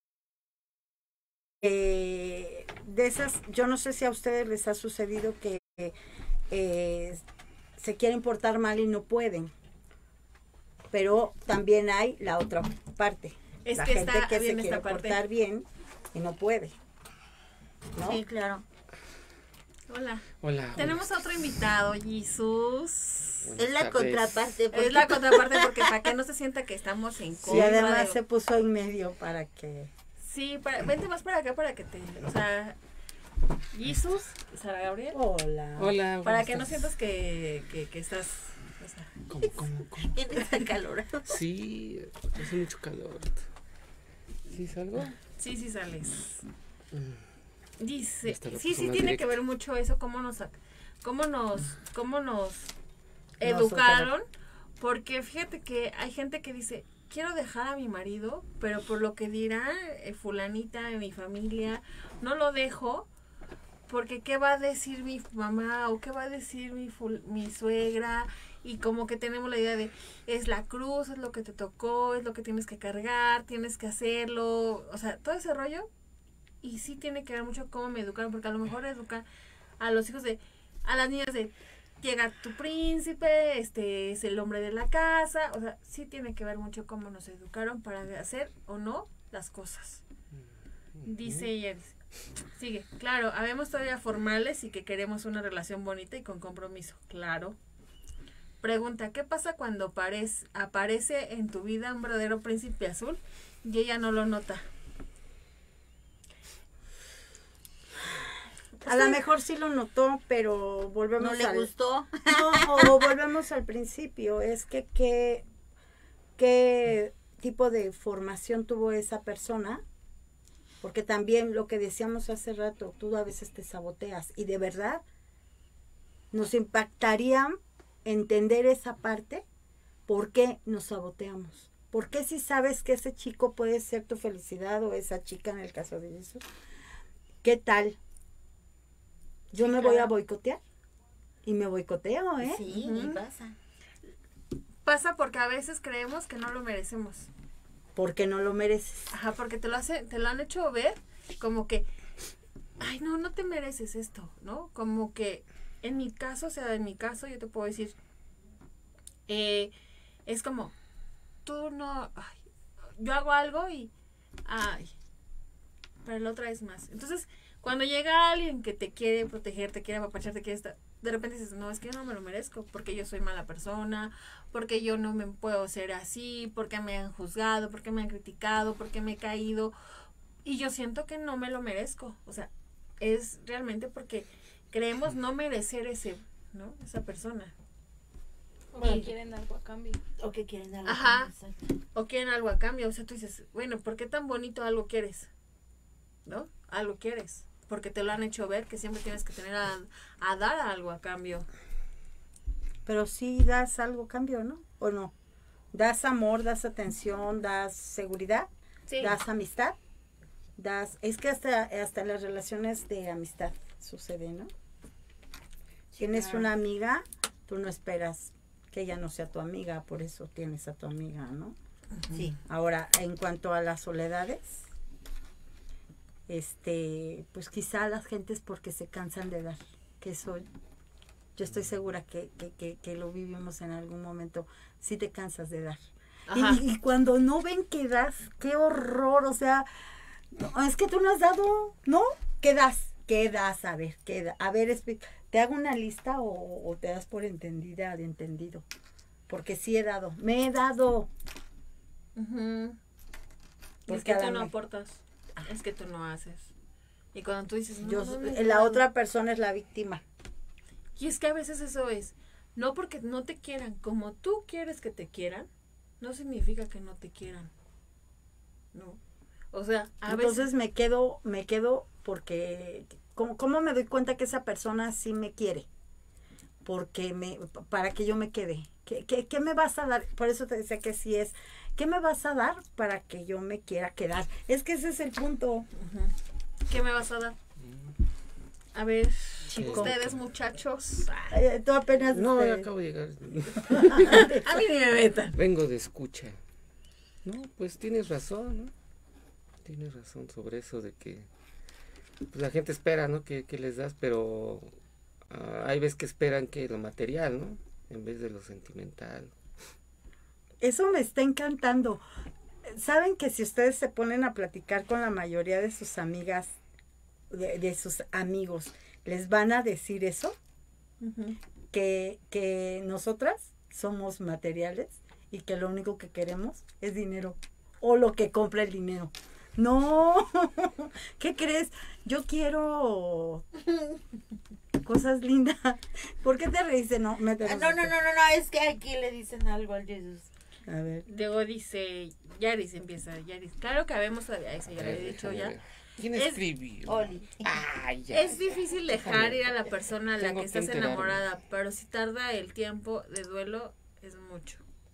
Speaker 4: eh, de esas, yo no sé si a ustedes les ha sucedido que eh, se quieren portar mal y no pueden, pero también hay la otra parte,
Speaker 2: Es
Speaker 4: la
Speaker 2: que
Speaker 4: gente
Speaker 2: está
Speaker 4: que se
Speaker 2: bien
Speaker 4: quiere
Speaker 2: esta parte.
Speaker 4: portar bien y no puede, ¿no?
Speaker 3: Sí, claro.
Speaker 2: Hola.
Speaker 6: Hola.
Speaker 2: Tenemos a otro invitado, Jesús.
Speaker 6: Buenas
Speaker 3: Es la
Speaker 6: tardes.
Speaker 3: contraparte.
Speaker 2: Es
Speaker 3: porque-
Speaker 2: la contraparte porque para que no se sienta que estamos en
Speaker 4: Y
Speaker 2: contra.
Speaker 4: además
Speaker 2: de-
Speaker 4: se puso en medio para que...
Speaker 2: Sí, para, vente más para acá para que te... O sea, Jesús, Sara Gabriel.
Speaker 4: Hola.
Speaker 6: Hola.
Speaker 2: Para
Speaker 6: buenas
Speaker 2: que no
Speaker 6: tardes.
Speaker 2: sientas que, que, que estás... O sea,
Speaker 6: ¿Cómo, cómo, cómo?
Speaker 3: ¿Quién está calor?
Speaker 6: Sí, hace mucho calor. ¿Sí salgo?
Speaker 2: sí, sí sales.
Speaker 6: Mm.
Speaker 2: Dice,
Speaker 6: Esta es la
Speaker 2: sí, sí
Speaker 6: persona
Speaker 2: tiene
Speaker 6: directa.
Speaker 2: que ver mucho eso, cómo nos, ac- cómo nos, cómo nos
Speaker 4: Nos
Speaker 2: educaron, porque fíjate que hay gente que dice, quiero dejar a mi marido, pero por lo que dirá eh, fulanita en mi familia, no lo dejo, porque qué va a decir mi mamá o qué va a decir mi, ful- mi suegra, y como que tenemos la idea de, es la cruz, es lo que te tocó, es lo que tienes que cargar, tienes que hacerlo, o sea, todo ese rollo. Y sí tiene que ver mucho cómo me educaron, porque a lo mejor educar a los hijos de, a las niñas de, llega tu príncipe, este es el hombre de la casa, o sea, sí tiene que ver mucho cómo nos educaron para hacer o no las cosas. Dice ella, dice, sigue, claro, habemos todavía formales y que queremos una relación bonita y con compromiso, claro. Pregunta, ¿qué pasa cuando aparece, aparece en tu vida un verdadero príncipe azul y ella no lo nota?
Speaker 4: A lo mejor sí lo notó, pero volvemos
Speaker 3: ¿No le
Speaker 4: al...
Speaker 3: gustó?
Speaker 4: No, o volvemos al principio. Es que qué, qué tipo de formación tuvo esa persona. Porque también lo que decíamos hace rato, tú a veces te saboteas. Y de verdad nos impactaría entender esa parte. ¿Por qué nos saboteamos? ¿Por qué si sabes que ese chico puede ser tu felicidad o esa chica en el caso de Jesús? ¿Qué tal? Yo
Speaker 2: Sí,
Speaker 4: me voy a
Speaker 2: claro.
Speaker 4: boicotear. Y me boicoteo, ¿eh?
Speaker 3: Sí,
Speaker 2: Ujú.
Speaker 3: y pasa.
Speaker 2: Pasa porque a veces creemos que no lo merecemos.
Speaker 4: Porque no lo mereces.
Speaker 2: Ajá, porque te lo hace, te lo han hecho ver como que, ay, no, no te mereces esto, ¿no? Como que en mi caso, o sea, en mi caso yo te puedo decir, eh, es como, tú no, ay, yo hago algo y, ay, pero la otra es más. Entonces, cuando llega alguien que te quiere proteger, te quiere apapachar, te quiere estar, de repente dices, no, es que yo no me lo merezco, porque yo soy mala persona, porque yo no me puedo ser así, porque me han juzgado, porque me han criticado, porque me he caído, y yo siento que no me lo merezco. O sea, es realmente porque creemos no merecer ese, ¿no? Esa persona.
Speaker 5: O que quieren algo a cambio.
Speaker 3: O que quieren dar
Speaker 2: Ajá.
Speaker 3: Exacto.
Speaker 2: O quieren algo a cambio. O sea, tú dices, bueno, ¿por qué tan bonito algo quieres? ¿No? Algo quieres. Porque te lo han hecho ver que siempre tienes que tener a, a dar algo a cambio.
Speaker 4: Pero sí das algo a cambio, ¿no? ¿O no? Das amor, das atención, das seguridad,
Speaker 2: Sí.
Speaker 4: das amistad, das... Es que hasta, hasta en las relaciones de amistad sucede, ¿no? Tienes
Speaker 3: claro.
Speaker 4: una amiga, tú no esperas que ella no sea tu amiga, por eso tienes a tu amiga, ¿no?
Speaker 3: Sí.
Speaker 4: Ahora, en cuanto a las soledades, este, pues quizá las gentes porque se cansan de dar, que eso, yo estoy segura que, que, que, que lo vivimos en algún momento, sí te cansas de dar.
Speaker 2: Ajá.
Speaker 4: Y, y cuando no ven que das, qué horror, o sea, no, es que tú no has dado, ¿no? ¿Qué das? ¿Qué das? A ver, ¿qué da? A ver, explica. ¿Te hago una lista o, o te das por entendida, de entendido? Porque sí he dado, me he dado.
Speaker 2: Ujú. Es
Speaker 4: Porque
Speaker 2: que
Speaker 4: a
Speaker 2: tú
Speaker 4: la
Speaker 2: no
Speaker 4: me-
Speaker 2: aportas. Es que tú no haces. Y cuando tú dices, no,
Speaker 4: Yo,
Speaker 2: no me
Speaker 4: la
Speaker 2: das.
Speaker 4: otra persona es la víctima.
Speaker 2: Y es que a veces eso es, no porque no te quieran, como tú quieres que te quieran, no significa que no te quieran. No. O sea, a
Speaker 4: Entonces
Speaker 2: veces...
Speaker 4: me quedo, me quedo porque, ¿cómo, ¿cómo me doy cuenta que esa persona sí me quiere? Porque me, para que yo me quede, ¿Qué, qué, ¿Qué me vas a dar? Por eso te decía que sí es. ¿Qué me vas a dar para que yo me quiera quedar? Es que ese es el punto.
Speaker 2: Uh-huh. ¿Qué me vas a dar? A ver,
Speaker 4: Chico.
Speaker 2: Ustedes, muchachos.
Speaker 4: Ay, tú apenas...
Speaker 6: No,
Speaker 4: te...
Speaker 6: yo acabo de llegar.
Speaker 2: A mí ni me metan.
Speaker 6: Vengo de escucha. No, pues tienes razón, ¿no? Tienes razón sobre eso de que pues la gente espera, ¿no? Que, que les das, pero uh, hay veces que esperan que lo material, ¿no? En vez de lo sentimental.
Speaker 4: Eso me está encantando. Saben que si ustedes se ponen a platicar con la mayoría de sus amigas, de, de sus amigos, les van a decir eso, uh-huh. que, que nosotras somos materiales y que lo único que queremos es dinero o lo que compra el dinero. No, ¿qué crees? Yo quiero cosas lindas. ¿Por qué te reíste? No, me
Speaker 3: no, no, no, no, no, es que aquí le dicen algo al Jesús.
Speaker 4: A ver.
Speaker 2: Luego dice, Yaris empieza, Yaris. Claro que habemos todavía, eso ya lo he dicho ya.
Speaker 6: ¿Quién escribió?
Speaker 3: Oli.
Speaker 6: Ah, ya,
Speaker 2: es difícil dejar ir a la persona a la
Speaker 6: Tengo
Speaker 2: que estás
Speaker 6: que
Speaker 2: enamorada, pero si tarda el tiempo de duelo, es mucho.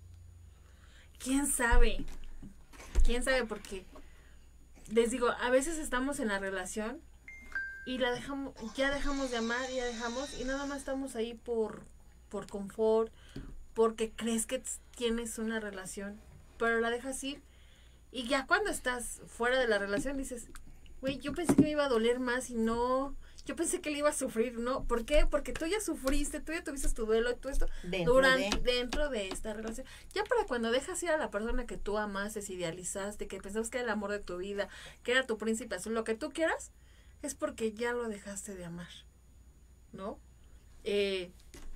Speaker 2: ¿Quién sabe? ¿Quién sabe por qué? Les digo, a veces estamos en la relación y la dejamos, ya dejamos de amar, ya dejamos, y nada más estamos ahí por, por confort, porque crees que tienes una relación, pero la dejas ir, y ya cuando estás fuera de la relación dices, güey, yo pensé que me iba a doler más y no, yo pensé que le iba a sufrir, ¿no? ¿Por qué? Porque tú ya sufriste, tú ya tuviste tu duelo y todo esto
Speaker 3: dentro
Speaker 2: durante,
Speaker 3: de...
Speaker 2: dentro de esta relación. Ya para cuando dejas ir a la persona que tú amaste, idealizaste, que pensabas que era el amor de tu vida, que era tu príncipe azul, lo que tú quieras, es porque ya lo dejaste de amar, ¿no? Eh,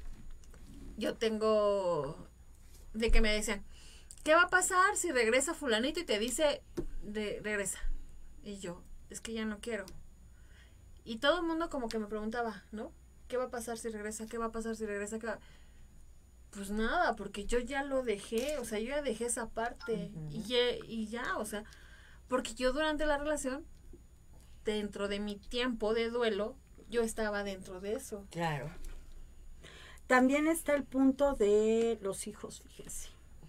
Speaker 2: yo tengo de que me decían, ¿qué va a pasar si regresa fulanito y te dice, de, regresa? Y yo, es que ya no quiero. Y todo el mundo como que me preguntaba, ¿no? ¿Qué va a pasar si regresa? ¿Qué va a pasar si regresa? ¿Qué va? Pues nada, porque yo ya lo dejé, o sea, yo ya dejé esa parte. Uh-huh. y, ya, y ya, o sea, porque yo durante la relación, dentro de mi tiempo de duelo, yo estaba dentro de eso.
Speaker 3: Claro.
Speaker 4: También está el punto de los hijos, fíjense.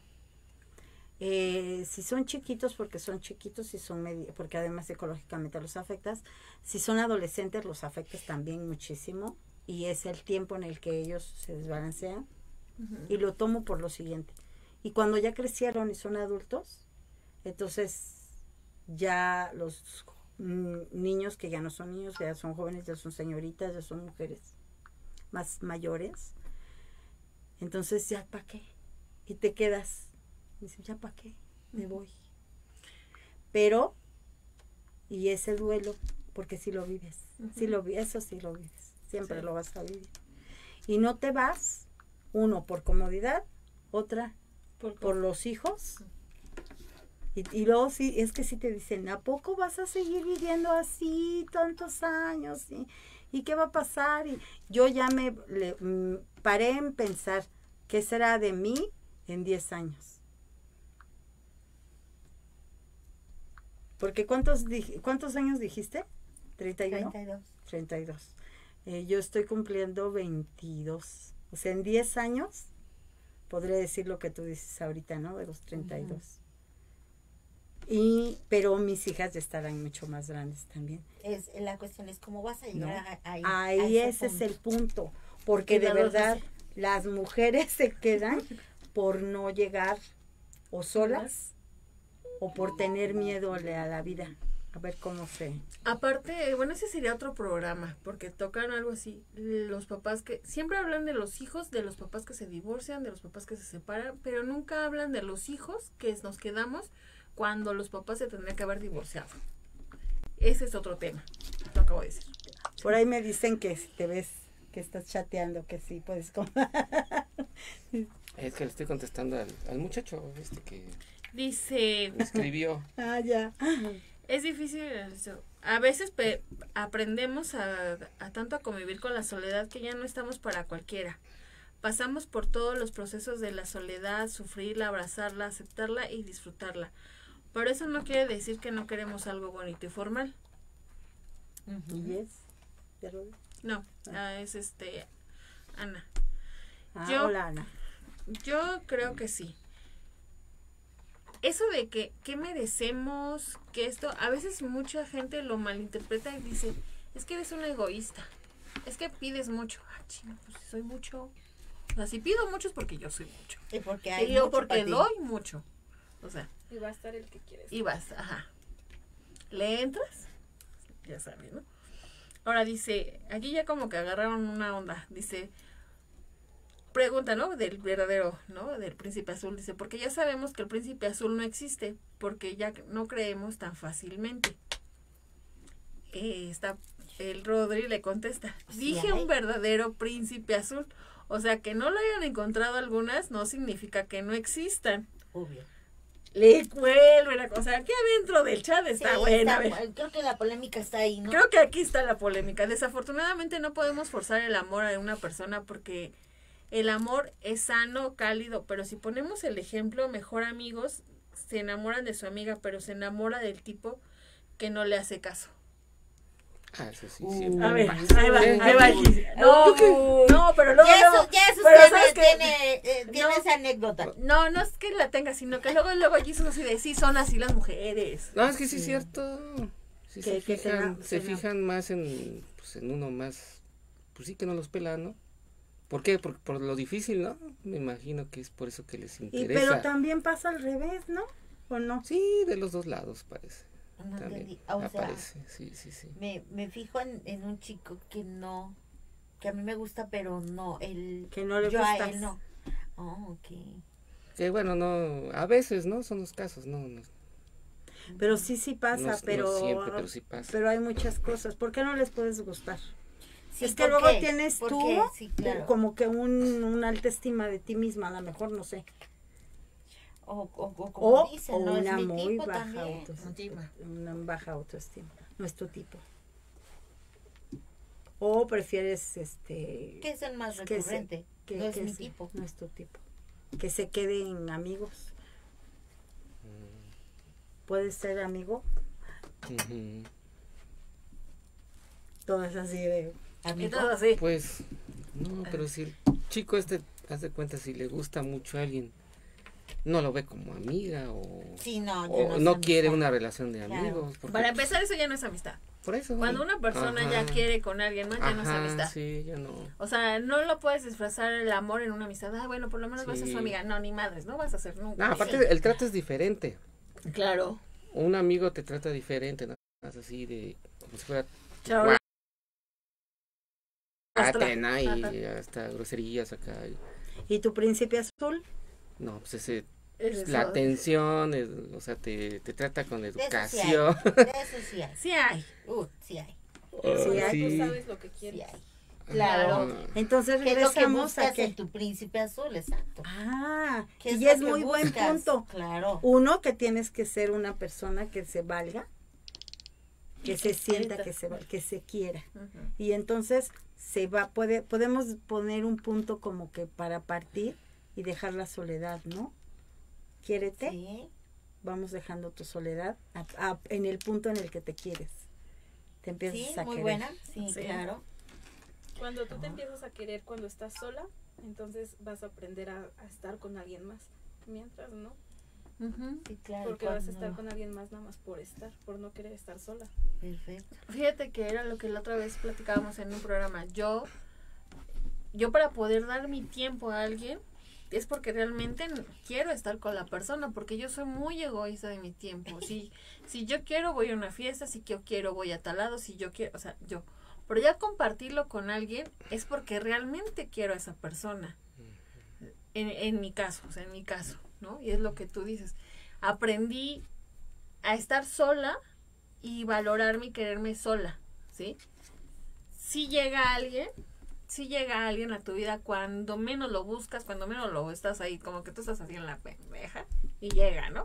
Speaker 4: Eh, si son chiquitos, porque son chiquitos, si son medi- porque además psicológicamente los afectas, si son adolescentes los afectas también muchísimo, y es el tiempo en el que ellos se desbalancean. Uh-huh. Y lo tomo por lo siguiente, y cuando ya crecieron y son adultos, entonces ya los mm, niños que ya no son niños, ya son jóvenes, ya son señoritas, ya son mujeres más mayores, entonces ya para qué, y te quedas. Dice, ya para qué, me voy. Pero, y ese duelo, porque si lo vives, uh-huh. si lo eso sí lo vives, siempre sí. Lo vas a vivir. Y no te vas, uno, por comodidad, otra, por, por los hijos. Y, y luego sí, es que si te dicen, ¿a poco vas a seguir viviendo así tantos años? ¿Y, y qué va a pasar? Y yo ya me le, m, paré en pensar, ¿qué será de mí en diez años? Porque ¿cuántos, cuántos años dijiste? ¿treinta y uno?
Speaker 3: treinta y dos.
Speaker 4: treinta y dos. Eh, yo estoy cumpliendo veintidós. O sea, en diez años podré decir lo que tú dices ahorita, ¿no? De los treinta y dos. Uh-huh. Y, pero mis hijas ya estarán mucho más grandes también.
Speaker 3: Es, la cuestión es cómo vas a llegar
Speaker 4: ¿no?
Speaker 3: a, a,
Speaker 4: ahí.
Speaker 3: a
Speaker 4: Ahí
Speaker 3: ese,
Speaker 4: ese
Speaker 3: ese
Speaker 4: es el punto. Porque de verdad las mujeres se quedan por no llegar o solas o por tener miedo a la vida, a ver cómo se...
Speaker 2: Aparte, bueno, ese sería otro programa, porque tocan algo así, los papás que, siempre hablan de los hijos, de los papás que se divorcian, de los papás que se separan, pero nunca hablan de los hijos que nos quedamos cuando los papás se tendrían que haber divorciado. Ese es otro tema, lo acabo de decir.
Speaker 4: Por ahí me dicen que si te ves, que estás chateando, que sí, puedes comer.
Speaker 6: Es que le estoy contestando al, al muchacho este que...
Speaker 2: Dice...
Speaker 6: Me escribió.
Speaker 4: Ah, ya.
Speaker 2: Es difícil eso. A veces pe- aprendemos a, a tanto a convivir con la soledad que ya no estamos para cualquiera. Pasamos por todos los procesos de la soledad, sufrirla, abrazarla, aceptarla y disfrutarla. Pero eso no quiere decir que no queremos algo bonito y formal.
Speaker 4: Uh-huh. ¿Y es?
Speaker 2: No, ah. uh, es este Ana.
Speaker 4: Ah,
Speaker 2: Yo,
Speaker 4: hola, Ana.
Speaker 2: Yo creo que sí. Eso de que, ¿qué merecemos? Que esto, a veces mucha gente lo malinterpreta y dice, es que eres un egoísta, es que pides mucho. Ah, chino, pues si soy mucho. O sea, si pido mucho es porque yo soy mucho.
Speaker 3: Y porque hay
Speaker 2: y yo
Speaker 3: mucho
Speaker 2: porque
Speaker 3: para ti.
Speaker 2: doy mucho. O sea,
Speaker 5: Y va a estar el que quieres.
Speaker 2: y vas, ajá. ¿Le entras? Ya sabes, ¿no? Ahora dice, aquí ya como que agarraron una onda. Dice, pregunta, ¿no? Del verdadero, ¿no? Del príncipe azul. Dice, porque ya sabemos que el príncipe azul no existe, porque ya no creemos tan fácilmente. Eh, está, el Rodri le contesta, dije
Speaker 3: Sí,
Speaker 2: un verdadero príncipe azul. O sea, que no lo hayan encontrado algunas no significa que no existan.
Speaker 3: Obvio.
Speaker 2: Le vuelven a... O sea, aquí adentro del chat está
Speaker 3: Sí,
Speaker 2: buena.
Speaker 3: está-
Speaker 2: a ver.
Speaker 3: creo que la polémica está ahí, ¿no?
Speaker 2: Creo que aquí está la polémica. Desafortunadamente no podemos forzar el amor a una persona porque el amor es sano, cálido, pero si ponemos el ejemplo, mejor amigos se enamoran de su amiga, pero se enamora del tipo que no le hace caso.
Speaker 6: Ah, eso sí,
Speaker 3: Uh,
Speaker 6: siempre
Speaker 2: A ver,
Speaker 6: pasa.
Speaker 2: ahí va,
Speaker 6: ¿Eh?
Speaker 2: ahí va. aquí. No, no, pero luego,
Speaker 3: ya eso,
Speaker 2: luego-
Speaker 3: ya eso
Speaker 2: pero
Speaker 3: tiene,
Speaker 2: ¿sabes qué?
Speaker 3: tiene, eh, tiene
Speaker 2: No.
Speaker 3: esa anécdota.
Speaker 2: No, no es que la tenga, sino que luego, luego Jesus así de, sí, son así las mujeres.
Speaker 6: No, es que sí es cierto. Sí
Speaker 4: Que-
Speaker 6: se
Speaker 4: que se
Speaker 6: fijan,
Speaker 4: na-
Speaker 6: se
Speaker 4: se na-
Speaker 6: fijan más en, pues, en uno más, pues sí que no los pela, ¿no? ¿Por qué? Por, por lo difícil, ¿no? Me imagino que es por eso que les
Speaker 4: Y,
Speaker 6: interesa.
Speaker 4: pero también pasa al revés, ¿no? ¿O no?
Speaker 6: Sí, de los dos lados parece.
Speaker 3: No
Speaker 6: También
Speaker 3: entendí. O sea,
Speaker 6: aparece, sí, sí, sí.
Speaker 3: me, me fijo en, en un chico que no, que a mí me gusta, pero no, él,
Speaker 4: Que no le
Speaker 3: yo a
Speaker 4: gustas.
Speaker 3: él no. Oh, ok.
Speaker 6: Que bueno, no, a veces, ¿no? Son los casos, ¿no? No,
Speaker 4: Pero sí, sí pasa,
Speaker 6: no- no
Speaker 4: pero,
Speaker 6: siempre, pero sí pasa.
Speaker 4: pero hay muchas cosas. ¿Por qué no les puedes gustar?
Speaker 3: Sí,
Speaker 4: es que
Speaker 3: ¿por
Speaker 4: luego
Speaker 3: qué?
Speaker 4: tienes
Speaker 3: ¿Por
Speaker 4: tú
Speaker 3: qué? Sí, claro.
Speaker 4: como que un, una alta estima de ti misma, a lo mejor, no sé.
Speaker 3: O, o, o como
Speaker 4: O,
Speaker 3: dicen,
Speaker 4: o
Speaker 3: no
Speaker 4: una
Speaker 3: es mi
Speaker 4: muy
Speaker 3: tipo
Speaker 4: baja
Speaker 3: también.
Speaker 4: autoestima. Una baja autoestima. No es tu tipo. O prefieres, este...
Speaker 3: ¿Qué es el más
Speaker 4: que se-
Speaker 3: recurrente?
Speaker 4: que-
Speaker 3: no es
Speaker 4: que
Speaker 3: mi
Speaker 4: se-
Speaker 3: tipo.
Speaker 4: No es tu tipo. Que se queden amigos. ¿Puedes ser amigo?
Speaker 6: Ujú.
Speaker 4: Todo es así de...
Speaker 2: Y
Speaker 3: Amigo.
Speaker 2: todo así.
Speaker 6: Pues, no, pero si el chico este, haz de cuenta, si le gusta mucho a alguien, no lo ve como amiga o,
Speaker 3: Sí, no, ya
Speaker 6: o
Speaker 3: no es
Speaker 6: no quiere
Speaker 3: amistad.
Speaker 6: una relación de
Speaker 3: Claro.
Speaker 6: amigos. porque,
Speaker 2: Para empezar, eso ya no es amistad.
Speaker 6: por eso.
Speaker 2: Cuando una persona ya
Speaker 6: Ajá.
Speaker 2: quiere con alguien más, ya no es
Speaker 6: Ajá,
Speaker 2: amistad.
Speaker 6: sí, ya no.
Speaker 2: O sea, no lo puedes disfrazar el amor en una amistad. Ah, bueno, por lo menos vas a ser
Speaker 6: Sí.
Speaker 2: su amiga. No, ni madres, no vas a ser nunca.
Speaker 6: No, aparte el trato es diferente.
Speaker 2: Claro.
Speaker 6: Un amigo te trata diferente, ¿no? Más así de, como si fuera
Speaker 2: Chao.
Speaker 6: Guau.
Speaker 2: Hasta-
Speaker 6: Atena y
Speaker 2: Ajá.
Speaker 6: hasta groserías acá.
Speaker 4: ¿Y tu príncipe azul?
Speaker 6: No, pues ese,
Speaker 2: Es
Speaker 6: la
Speaker 2: eso.
Speaker 6: atención, el- o sea, te, te trata con
Speaker 3: eso sí hay.
Speaker 6: educación.
Speaker 3: De eso sí hay.
Speaker 2: Sí hay.
Speaker 3: Uh, sí hay.
Speaker 4: Sí,
Speaker 6: Ah,
Speaker 4: hay.
Speaker 5: Tú sabes lo que
Speaker 3: Sí
Speaker 5: quieres.
Speaker 3: hay.
Speaker 2: Claro.
Speaker 6: Ah,
Speaker 4: Entonces
Speaker 3: ¿Qué es lo que
Speaker 4: regresamos a
Speaker 3: buscas
Speaker 4: que...
Speaker 3: en tu príncipe azul? Exacto.
Speaker 4: Ah,
Speaker 3: ¿Qué
Speaker 4: y
Speaker 3: lo
Speaker 4: es
Speaker 3: que
Speaker 4: muy buen
Speaker 3: buscas?
Speaker 4: punto.
Speaker 3: Claro.
Speaker 4: Uno, que tienes que ser una persona que se valga, que se sienta,
Speaker 2: sienta.
Speaker 4: que se, val- que se quiera.
Speaker 2: Ujú.
Speaker 4: Y entonces se va, puede, podemos poner un punto como que para partir y dejar la soledad, ¿no? Quiérete,
Speaker 3: Sí.
Speaker 4: vamos dejando tu soledad a- a- en el punto en el que te quieres. Te empiezas
Speaker 3: Sí,
Speaker 4: a
Speaker 3: muy
Speaker 4: querer.
Speaker 3: buena. Sí,
Speaker 2: Sí.
Speaker 3: claro.
Speaker 5: Cuando tú te empiezas a querer cuando estás sola, entonces vas a aprender a, a estar con alguien más. Mientras, ¿no?
Speaker 2: Ujú.
Speaker 3: Sí, claro.
Speaker 5: Porque vas a
Speaker 3: cuando-
Speaker 5: estar con alguien más nada más por estar, por no querer estar sola.
Speaker 3: Perfecto.
Speaker 2: Fíjate que era lo que la otra vez platicábamos en un programa. Yo, yo para poder dar mi tiempo a alguien es porque realmente n- quiero estar con la persona, porque yo soy muy egoísta de mi tiempo. Si, si yo quiero voy a una fiesta, si yo quiero voy a tal lado, si yo quiero, o sea, yo. Pero ya compartirlo con alguien es porque realmente quiero a esa persona. En, en mi caso, o sea, en mi caso, ¿no? Y es lo que tú dices. Aprendí a estar sola y valorarme y quererme sola, ¿sí? Si llega alguien, si llega alguien a tu vida cuando menos lo buscas, cuando menos lo estás ahí, como que tú estás así en la pendeja y llega, ¿no?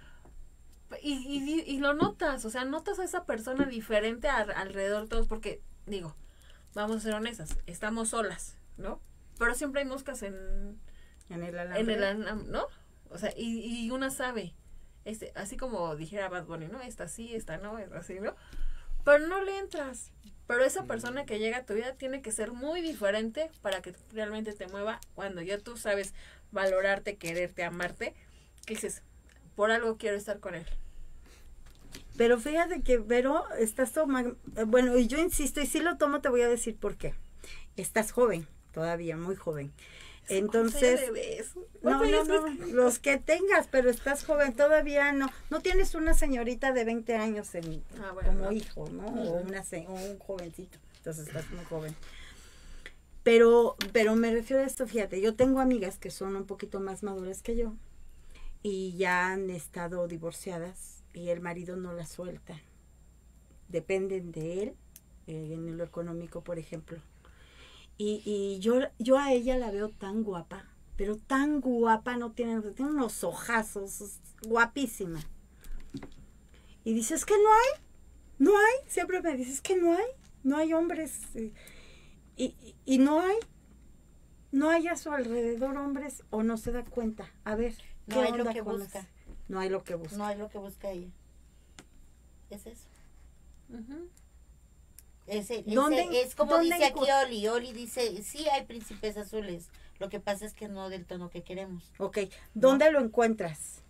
Speaker 2: Y, y, y lo notas, o sea, notas a esa persona diferente a- alrededor de todos, porque, digo, vamos a ser honestas, estamos solas, ¿no? Pero siempre hay moscas en,
Speaker 4: En el alambre.
Speaker 2: en el anam- ¿no? O sea, y, y una sabe, este, así como dijera Bad Bunny, ¿no? Esta sí, esta no, es así, ¿no? Pero no le entras. Pero esa persona que llega a tu vida tiene que ser muy diferente para que realmente te mueva cuando ya tú sabes valorarte, quererte, amarte, que dices, por algo quiero estar con él.
Speaker 4: Pero fíjate que, Vero, estás tomando, bueno, y yo insisto, y si lo tomo te voy a decir por qué. Estás joven, todavía, muy joven. Entonces, no, no, no, los que tengas, pero estás joven, todavía no, no tienes una señorita de veinte años en, ah, bueno, como no. hijo, ¿no? Uh-huh. O, una, o un jovencito, entonces estás muy joven. Pero, pero me refiero a esto, fíjate, yo tengo amigas que son un poquito más maduras que yo y ya han estado divorciadas y el marido no la suelta. Dependen de él, eh, en lo económico, por ejemplo. Y, y yo, yo a ella la veo tan guapa, pero tan guapa, no tiene, tiene unos ojazos, guapísima. Y dices que no hay, no hay, siempre me dices que no hay, no hay hombres. Y, y, y no hay, no hay a su alrededor hombres o no se da cuenta. A ver, ¿qué
Speaker 3: no hay
Speaker 4: onda
Speaker 3: lo que
Speaker 4: con
Speaker 3: busca.
Speaker 4: Las, no hay lo que busca.
Speaker 3: No hay lo que busca ella. Es eso. Uh-huh. Ese, ese, es como dice aquí Oli, Oli dice, sí hay príncipes azules, lo que pasa es que no del tono que queremos.
Speaker 4: Ok, ¿dónde ¿no? lo encuentras?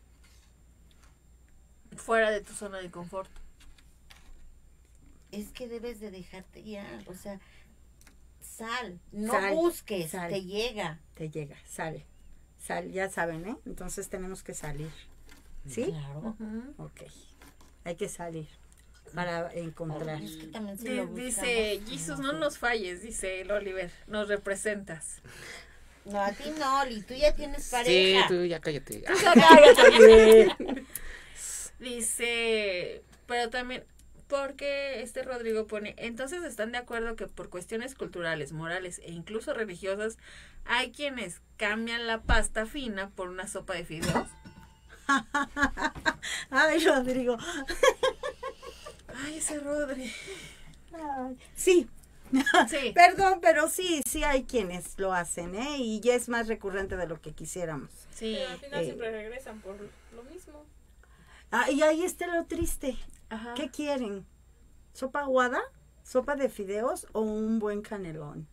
Speaker 2: Fuera de tu zona de confort.
Speaker 3: Es que debes de dejarte ya, o sea, sal, no
Speaker 4: sal,
Speaker 3: busques,
Speaker 4: sal,
Speaker 3: te llega.
Speaker 4: Te llega, sal, sal, ya saben, ¿eh? Entonces tenemos que salir, ¿sí?
Speaker 3: Claro.
Speaker 4: Uh-huh. Ok, hay que salir. Para encontrar.
Speaker 3: Es que también se
Speaker 2: D-
Speaker 3: lo
Speaker 2: dice Jesús, no nos falles, dice el Oliver, nos representas.
Speaker 3: No, a ti no, Oli, tú ya tienes pareja.
Speaker 6: Sí, tú ya cállate.
Speaker 2: Tú ya cállate. Dice, pero también, porque este Rodrigo pone, entonces están de acuerdo que por cuestiones culturales, morales e incluso religiosas, hay quienes cambian la pasta fina por una sopa de fideos.
Speaker 4: Ay, Rodrigo.
Speaker 2: Ay, ese Rodri.
Speaker 4: Ay, sí.
Speaker 2: Sí.
Speaker 4: Perdón, pero sí, sí hay quienes lo hacen, ¿eh? Y ya es más recurrente de lo que quisiéramos.
Speaker 5: Sí. Pero al final eh, siempre regresan por lo mismo.
Speaker 4: Ah, y ahí está lo triste.
Speaker 2: Ajá.
Speaker 4: ¿Qué quieren? ¿Sopa aguada? ¿Sopa de fideos o un buen canelón?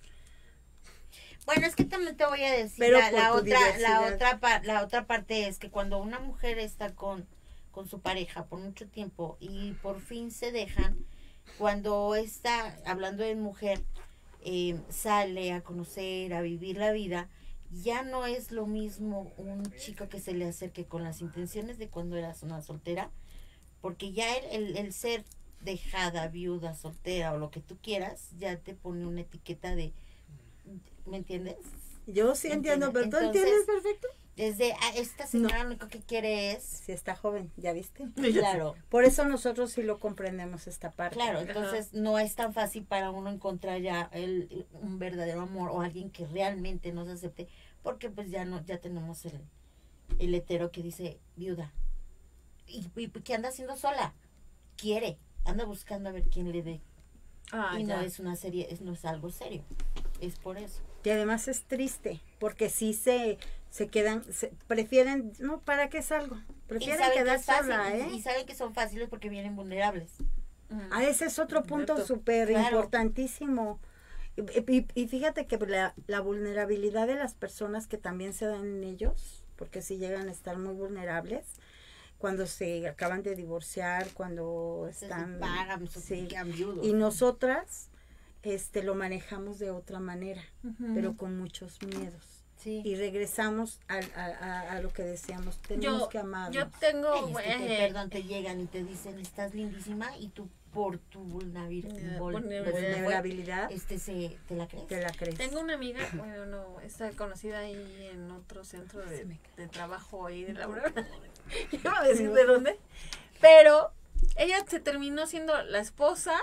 Speaker 3: Bueno, es que también te voy a decir,
Speaker 4: pero
Speaker 3: la, la otra, la otra, pa, la otra parte es que cuando una mujer está con con su pareja por mucho tiempo y por fin se dejan, cuando está hablando de mujer, eh, sale a conocer, a vivir la vida, ya no es lo mismo un chico que se le acerque con las intenciones de cuando eras una soltera, porque ya el, el, el ser dejada, viuda, soltera o lo que tú quieras, ya te pone una etiqueta de, ¿me entiendes?
Speaker 4: Yo sí entiendo, pero tú entiendes perfecto.
Speaker 3: Desde a esta señora no. Lo único que quiere es...
Speaker 4: Si está joven, ¿ya viste?
Speaker 3: Claro.
Speaker 4: Por eso nosotros sí lo comprendemos esta parte.
Speaker 3: Claro, entonces Ajá. no es tan fácil para uno encontrar ya el, un verdadero amor o alguien que realmente nos acepte, porque pues ya no ya tenemos el, el hetero que dice viuda. Y, y que anda haciendo sola. Quiere, anda buscando a ver quién le dé. Ah, y ya. no es una serie, es, no es algo serio. Es por eso.
Speaker 4: Y además es triste, porque sí se... se quedan, se, prefieren, no, ¿para qué salgo? Prefieren quedar sola, ¿eh?
Speaker 3: Y saben que son fáciles porque vienen vulnerables.
Speaker 4: Ah, ese es otro punto súper claro. importantísimo. Y, y, y fíjate que la, la vulnerabilidad de las personas que también se dan en ellos, porque si llegan a estar muy vulnerables, cuando se acaban de divorciar, cuando están...
Speaker 3: Se pagan,
Speaker 4: sí, y nosotras este lo manejamos de otra manera, uh-huh. pero con muchos miedos. Sí. Y regresamos a, a, a lo que decíamos, tenemos
Speaker 2: yo,
Speaker 4: que amarnos.
Speaker 2: Yo tengo,
Speaker 3: es que te, perdón, te llegan y te dicen, estás lindísima, y tú por tu vulnerabilidad,
Speaker 4: vulnerabilidad
Speaker 3: este se te la crees.
Speaker 4: Te la crees.
Speaker 2: Tengo una amiga, bueno, no, está conocida ahí en otro centro de, de trabajo ahí de laboral. Iba a decir de dónde, pero ella se terminó siendo la esposa,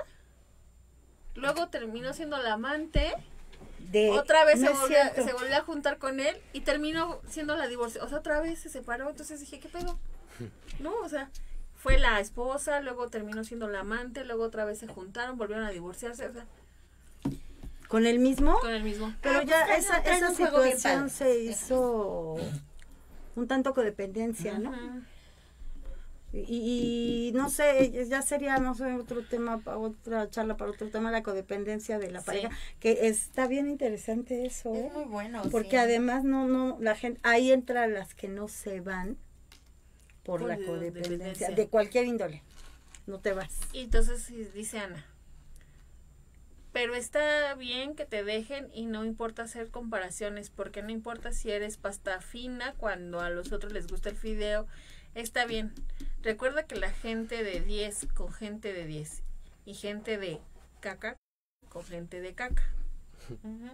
Speaker 2: luego terminó siendo la amante. De, otra vez no se, volvió, se volvió a juntar con él y terminó siendo la divorciada, o sea, otra vez se separó, entonces dije, ¿qué pedo? No, o sea, fue la esposa, luego terminó siendo la amante, luego otra vez se juntaron, volvieron a divorciarse, o sea.
Speaker 4: ¿Con el mismo?
Speaker 2: Con el mismo.
Speaker 4: Pero ah, ya pues, esa, esa situación se hizo un tanto codependencia, ¿no? Uh-huh. Y, y no sé, ya sería, no sé, otro tema, para otra charla para otro tema, la codependencia de la
Speaker 3: Sí.
Speaker 4: pareja, que está bien interesante eso, ¿eh?
Speaker 3: Es muy bueno.
Speaker 4: Porque
Speaker 3: sí.
Speaker 4: además no, no, la gente, ahí entran las que no se van por,
Speaker 2: Por
Speaker 4: la
Speaker 2: la
Speaker 4: codependencia,
Speaker 2: dependencia.
Speaker 4: de cualquier índole, no te vas.
Speaker 2: Y entonces sí, dice Ana, pero está bien que te dejen y no importa hacer comparaciones, porque no importa si eres pasta fina cuando a los otros les gusta el fideo, está bien. Recuerda que la gente de diez con gente de diez y gente de caca con gente de caca.
Speaker 3: Ujú.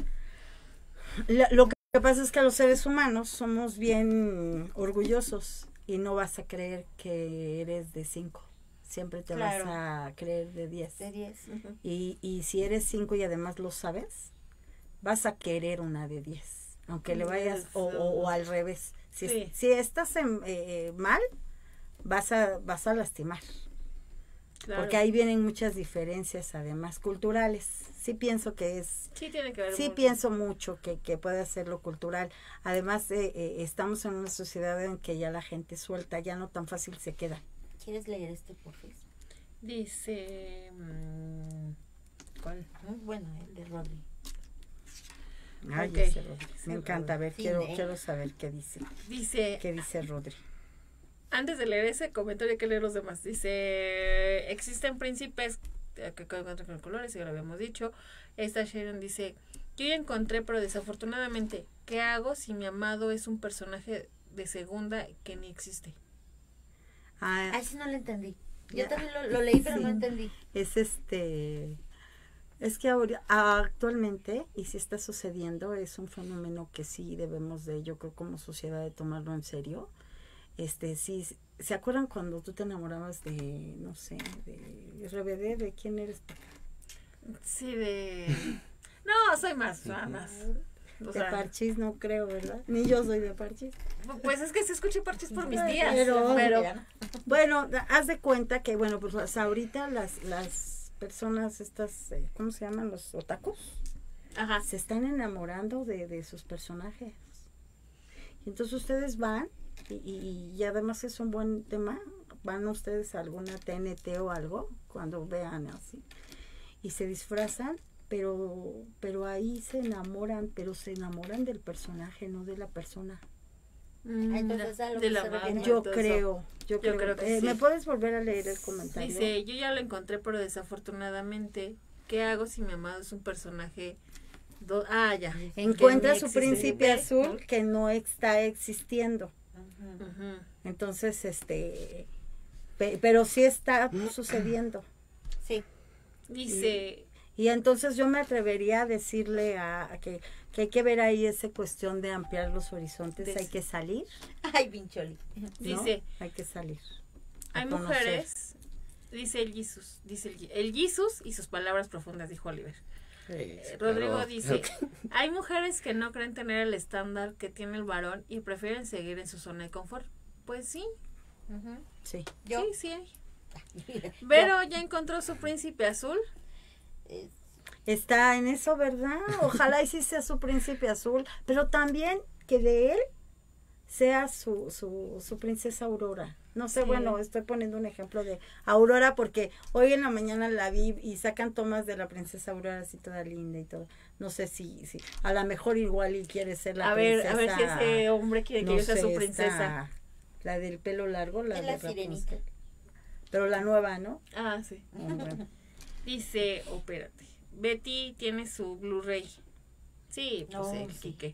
Speaker 4: La- lo que pasa es que los seres humanos somos bien orgullosos y no vas a creer que eres de cinco. Siempre te
Speaker 3: Claro.
Speaker 4: vas a creer de diez.
Speaker 3: De diez. Ujú.
Speaker 4: Y, y si eres cinco y además lo sabes, vas a querer una de diez. Aunque le vayas, o, o- o al revés. Si,
Speaker 2: Sí.
Speaker 4: si estás en, eh, mal, vas a, vas a lastimar.
Speaker 2: Claro.
Speaker 4: Porque ahí vienen muchas diferencias, además, culturales. Sí pienso que es
Speaker 2: Sí tiene que ver
Speaker 4: Sí
Speaker 2: mucho.
Speaker 4: pienso mucho que, que puede ser lo cultural. Además, eh, eh, estamos en una sociedad en que ya la gente suelta, ya no tan fácil se queda.
Speaker 3: ¿Quieres leer este, por favor?
Speaker 2: Dice... mm, ¿cuál?
Speaker 3: Muy bueno, el de Rodri.
Speaker 4: Ay,
Speaker 2: Ok.
Speaker 4: ese Rodri. Me
Speaker 2: Sí,
Speaker 4: encanta, a ver,
Speaker 3: Sí,
Speaker 4: quiero,
Speaker 3: ¿eh?
Speaker 4: quiero saber qué dice.
Speaker 2: Dice,
Speaker 4: ¿Qué dice Rodri?
Speaker 2: antes de leer ese comentario hay que leer los demás. Dice, existen príncipes eh, que encuentran con colores, ya lo habíamos dicho. Esta Sharon dice, yo ya encontré, pero desafortunadamente, ¿qué hago si mi amado es un personaje de segunda que ni existe?
Speaker 4: Ah,
Speaker 3: Ah, sí no lo entendí. Yo
Speaker 4: Ya.
Speaker 3: también lo, lo leí, pero
Speaker 4: Sí.
Speaker 3: no entendí.
Speaker 4: es este... Es que ahora, actualmente, y si está sucediendo, es un fenómeno que sí debemos de, yo creo como sociedad, de tomarlo en serio. Este, sí, ¿se acuerdan cuando tú te enamorabas de, no sé, de R B D? ¿De quién eres?
Speaker 2: Sí, de... No, soy más, más. más. O
Speaker 4: De
Speaker 2: sea,
Speaker 4: Parchís no creo, ¿verdad? Ni yo soy de Parchís.
Speaker 2: pues es que se escucha Parchís por mis
Speaker 4: Ay,
Speaker 2: días.
Speaker 4: pero-
Speaker 2: Pero,
Speaker 4: Bueno, da- haz de cuenta que, bueno, pues o sea, ahorita las, las personas estas, eh, ¿cómo se llaman? Los otakus,
Speaker 2: ajá.
Speaker 4: se están enamorando de, de sus personajes. Y entonces ustedes van, y, y, y además es un buen tema, van ustedes a alguna T N T o algo, cuando vean así, y se disfrazan, pero, pero ahí se enamoran, pero se enamoran del personaje, no de la persona.
Speaker 2: Mm,
Speaker 3: entonces, ¿a lo
Speaker 2: de
Speaker 3: que
Speaker 2: la
Speaker 3: se
Speaker 2: mano
Speaker 3: refiere?
Speaker 2: y
Speaker 4: Yo
Speaker 2: todo eso.
Speaker 4: creo, yo, creo,
Speaker 2: creo que
Speaker 4: eh,
Speaker 2: sí.
Speaker 4: ¿Me puedes volver a leer el comentario?
Speaker 2: Dice, yo ya lo encontré, pero desafortunadamente, ¿qué hago si mi amado es un personaje? do- ah, ya.
Speaker 4: Encuentra
Speaker 2: que
Speaker 4: su
Speaker 2: ni existe?
Speaker 4: príncipe
Speaker 2: ¿Ve?
Speaker 4: azul que no está existiendo.
Speaker 3: Ujú.
Speaker 2: Ujú.
Speaker 4: Entonces, este, pe- pero sí está sucediendo.
Speaker 3: Sí.
Speaker 2: Dice,
Speaker 4: Y entonces yo me atrevería a decirle a, a que, que hay que ver ahí esa cuestión de ampliar los horizontes,
Speaker 2: Des-
Speaker 4: hay que salir,
Speaker 3: Ay, pincholi.
Speaker 4: ¿no?
Speaker 2: dice,
Speaker 4: Hay que salir. a
Speaker 2: hay
Speaker 4: conocer.
Speaker 2: mujeres, dice el Jesus, dice el, Je- el Jesus y sus palabras profundas, dijo Oliver.
Speaker 6: Sí,
Speaker 2: Eh, Rodrigo
Speaker 6: pero-
Speaker 2: dice, hay mujeres que no creen tener el estándar que tiene el varón y prefieren seguir en su zona de confort. Pues sí,
Speaker 3: Ujú.
Speaker 4: Sí.
Speaker 3: Yo.
Speaker 2: sí, sí hay.
Speaker 3: Yo.
Speaker 2: Vero ya encontró su príncipe azul.
Speaker 3: Es-
Speaker 4: Está en eso, ¿verdad? Ojalá y sí sea su príncipe azul, pero también que de él sea su, su, su princesa Aurora. No sé,
Speaker 2: Sí.
Speaker 4: bueno, estoy poniendo un ejemplo de Aurora porque hoy en la mañana la vi y sacan tomas de la princesa Aurora así toda linda y todo. No sé si, si a lo mejor igual y quiere ser la
Speaker 2: A ver,
Speaker 4: princesa.
Speaker 2: a ver si ese hombre quiere que
Speaker 4: no
Speaker 2: yo sea
Speaker 4: sé,
Speaker 2: su
Speaker 4: esta-
Speaker 2: princesa.
Speaker 4: la del pelo largo, la
Speaker 3: Es
Speaker 4: de
Speaker 3: la
Speaker 4: Rapunzel.
Speaker 3: sirenita.
Speaker 4: Pero la nueva, ¿no?
Speaker 2: Ah, sí.
Speaker 4: Ah, bueno.
Speaker 2: Dice, oh, espérate. Betty tiene su Blu-ray. Sí, pues
Speaker 3: No,
Speaker 2: el
Speaker 3: sí.
Speaker 2: Quique.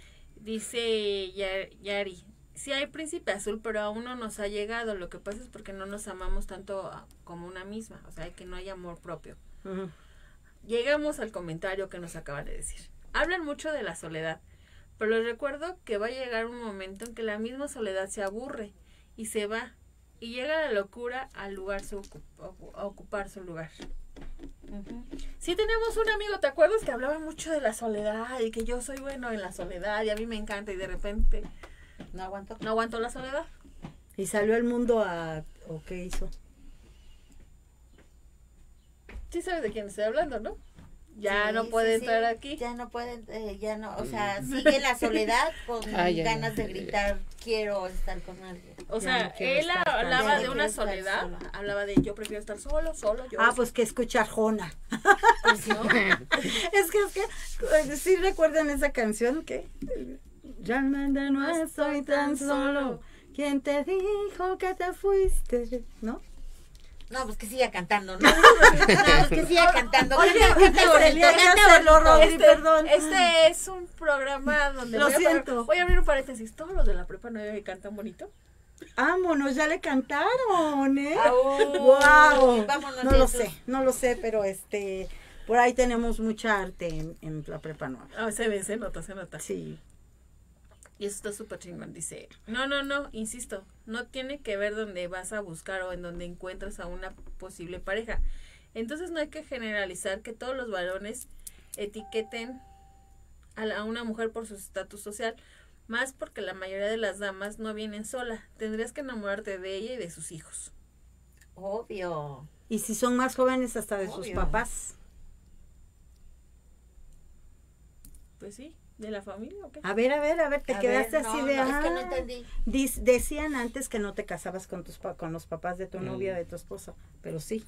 Speaker 2: Dice Ya- Yari, sí hay príncipe azul, pero aún no nos ha llegado. Lo que pasa es porque no nos amamos tanto a- como una misma. O sea, que no hay amor propio.
Speaker 4: Ujú.
Speaker 2: Llegamos al comentario que nos acaban de decir. Hablan mucho de la soledad, pero les recuerdo que va a llegar un momento en que la misma soledad se aburre y se va. Y llega la locura al lugar su, a ocupar su lugar.
Speaker 3: Ujú.
Speaker 2: Sí tenemos un amigo, ¿te acuerdas? Que hablaba mucho de la soledad y que yo soy bueno en la soledad y a mí me encanta y de repente
Speaker 3: No aguanto.
Speaker 2: no aguanto la soledad.
Speaker 4: Y salió al mundo a... ¿O qué hizo?
Speaker 2: Sí sabes de quién estoy hablando, ¿no? ya
Speaker 3: Sí,
Speaker 2: no puede
Speaker 3: sí, sí.
Speaker 2: entrar aquí.
Speaker 3: Ya no pueden, eh, ya no, o sea, sigue la soledad con
Speaker 6: Ah, ya,
Speaker 3: ganas
Speaker 6: ya,
Speaker 3: de
Speaker 6: ya.
Speaker 3: gritar, quiero estar con alguien.
Speaker 2: O
Speaker 4: Ya
Speaker 2: sea,
Speaker 4: no quiero
Speaker 2: él
Speaker 4: estar tan
Speaker 2: hablaba
Speaker 3: sola.
Speaker 2: de
Speaker 3: Ya no
Speaker 2: una
Speaker 3: quiero estar
Speaker 2: soledad,
Speaker 3: sola.
Speaker 2: hablaba de yo prefiero estar solo, solo, yo.
Speaker 4: Ah, pues que escucha Arjona.
Speaker 2: pues, ¿no?
Speaker 4: Es que, es que, eh, ¿sí recuerdan esa canción que? Realmente no estoy tan solo. ¿Quién te dijo que te fuiste? ¿No?
Speaker 3: No, pues que siga cantando, ¿no? No, pues que siga cantando.
Speaker 4: Oye,
Speaker 3: Canta, canta bonito,
Speaker 4: tenía que
Speaker 3: canta
Speaker 4: hacerlo,
Speaker 3: bonito.
Speaker 4: Rodri,
Speaker 2: Este,
Speaker 4: perdón.
Speaker 2: este es un programa donde
Speaker 4: Lo
Speaker 2: voy, a
Speaker 4: siento.
Speaker 2: parar- voy a abrir un paréntesis. Todos los de la prepa nueve cantan bonito.
Speaker 4: Vámonos, ya le cantaron, ¿eh?
Speaker 3: Au.
Speaker 4: ¡Wow!
Speaker 3: Vámonos
Speaker 4: No
Speaker 3: de
Speaker 4: lo
Speaker 3: esos.
Speaker 4: sé, no lo sé, pero este, por ahí tenemos mucha arte en, en la prepa nueva.
Speaker 2: Ah, se ve, se nota, se nota.
Speaker 4: Sí.
Speaker 2: Y eso está súper chingón. Dice, no, no, no, insisto, no tiene que ver dónde vas a buscar o en donde encuentras a una posible pareja. Entonces no hay que generalizar que todos los varones etiqueten a, la- a una mujer por su estatus social, más porque la mayoría de las damas no vienen sola. Tendrías que enamorarte de ella y de sus hijos.
Speaker 3: Obvio.
Speaker 4: Y si son más jóvenes, hasta de sus
Speaker 3: Obvio.
Speaker 4: papás.
Speaker 2: Pues sí, de la familia o qué.
Speaker 4: A ver, a ver, a ver, te
Speaker 3: A
Speaker 4: quedaste
Speaker 3: ver,
Speaker 4: así
Speaker 3: no,
Speaker 4: de...
Speaker 3: no, es que no
Speaker 4: ah.
Speaker 3: entendí.
Speaker 4: Dis- decían antes que no te casabas con tus pa- con los papás de tu
Speaker 6: Mm.
Speaker 4: novia, de tu esposa, pero sí.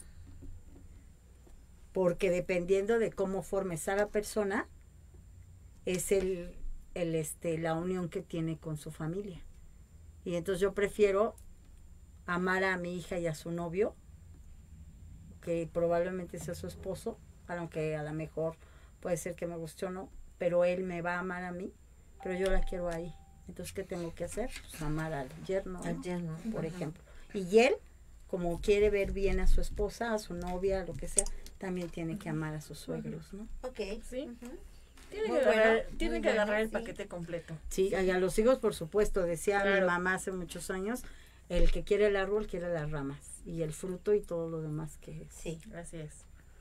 Speaker 4: Porque dependiendo de cómo formes a la persona, es el, el este, la unión que tiene con su familia. Y entonces yo prefiero amar a mi hija y a su novio, que probablemente sea su esposo, aunque a lo mejor puede ser que me guste o no, pero él me va a amar a mí, pero yo la quiero ahí. Entonces, ¿qué tengo que hacer? Pues amar al yerno, ¿no?
Speaker 3: Al yerno,
Speaker 4: por
Speaker 3: ajá.
Speaker 4: ejemplo. Y él, como quiere ver bien a su esposa, a su novia, lo que sea, también tiene que amar a sus suegros, ¿no?
Speaker 3: Ok.
Speaker 2: Sí.
Speaker 3: Ujú.
Speaker 2: Tiene
Speaker 3: Muy
Speaker 2: que
Speaker 3: bueno,
Speaker 2: agarrar,
Speaker 3: muy
Speaker 2: tiene que
Speaker 3: bueno,
Speaker 2: agarrar el
Speaker 3: sí.
Speaker 2: paquete completo.
Speaker 4: Sí, y a los hijos, por supuesto, decía mi
Speaker 2: Claro.
Speaker 4: mamá hace muchos años, el que quiere el árbol quiere las ramas, y el fruto y todo lo demás que
Speaker 3: Sí.
Speaker 2: Así es.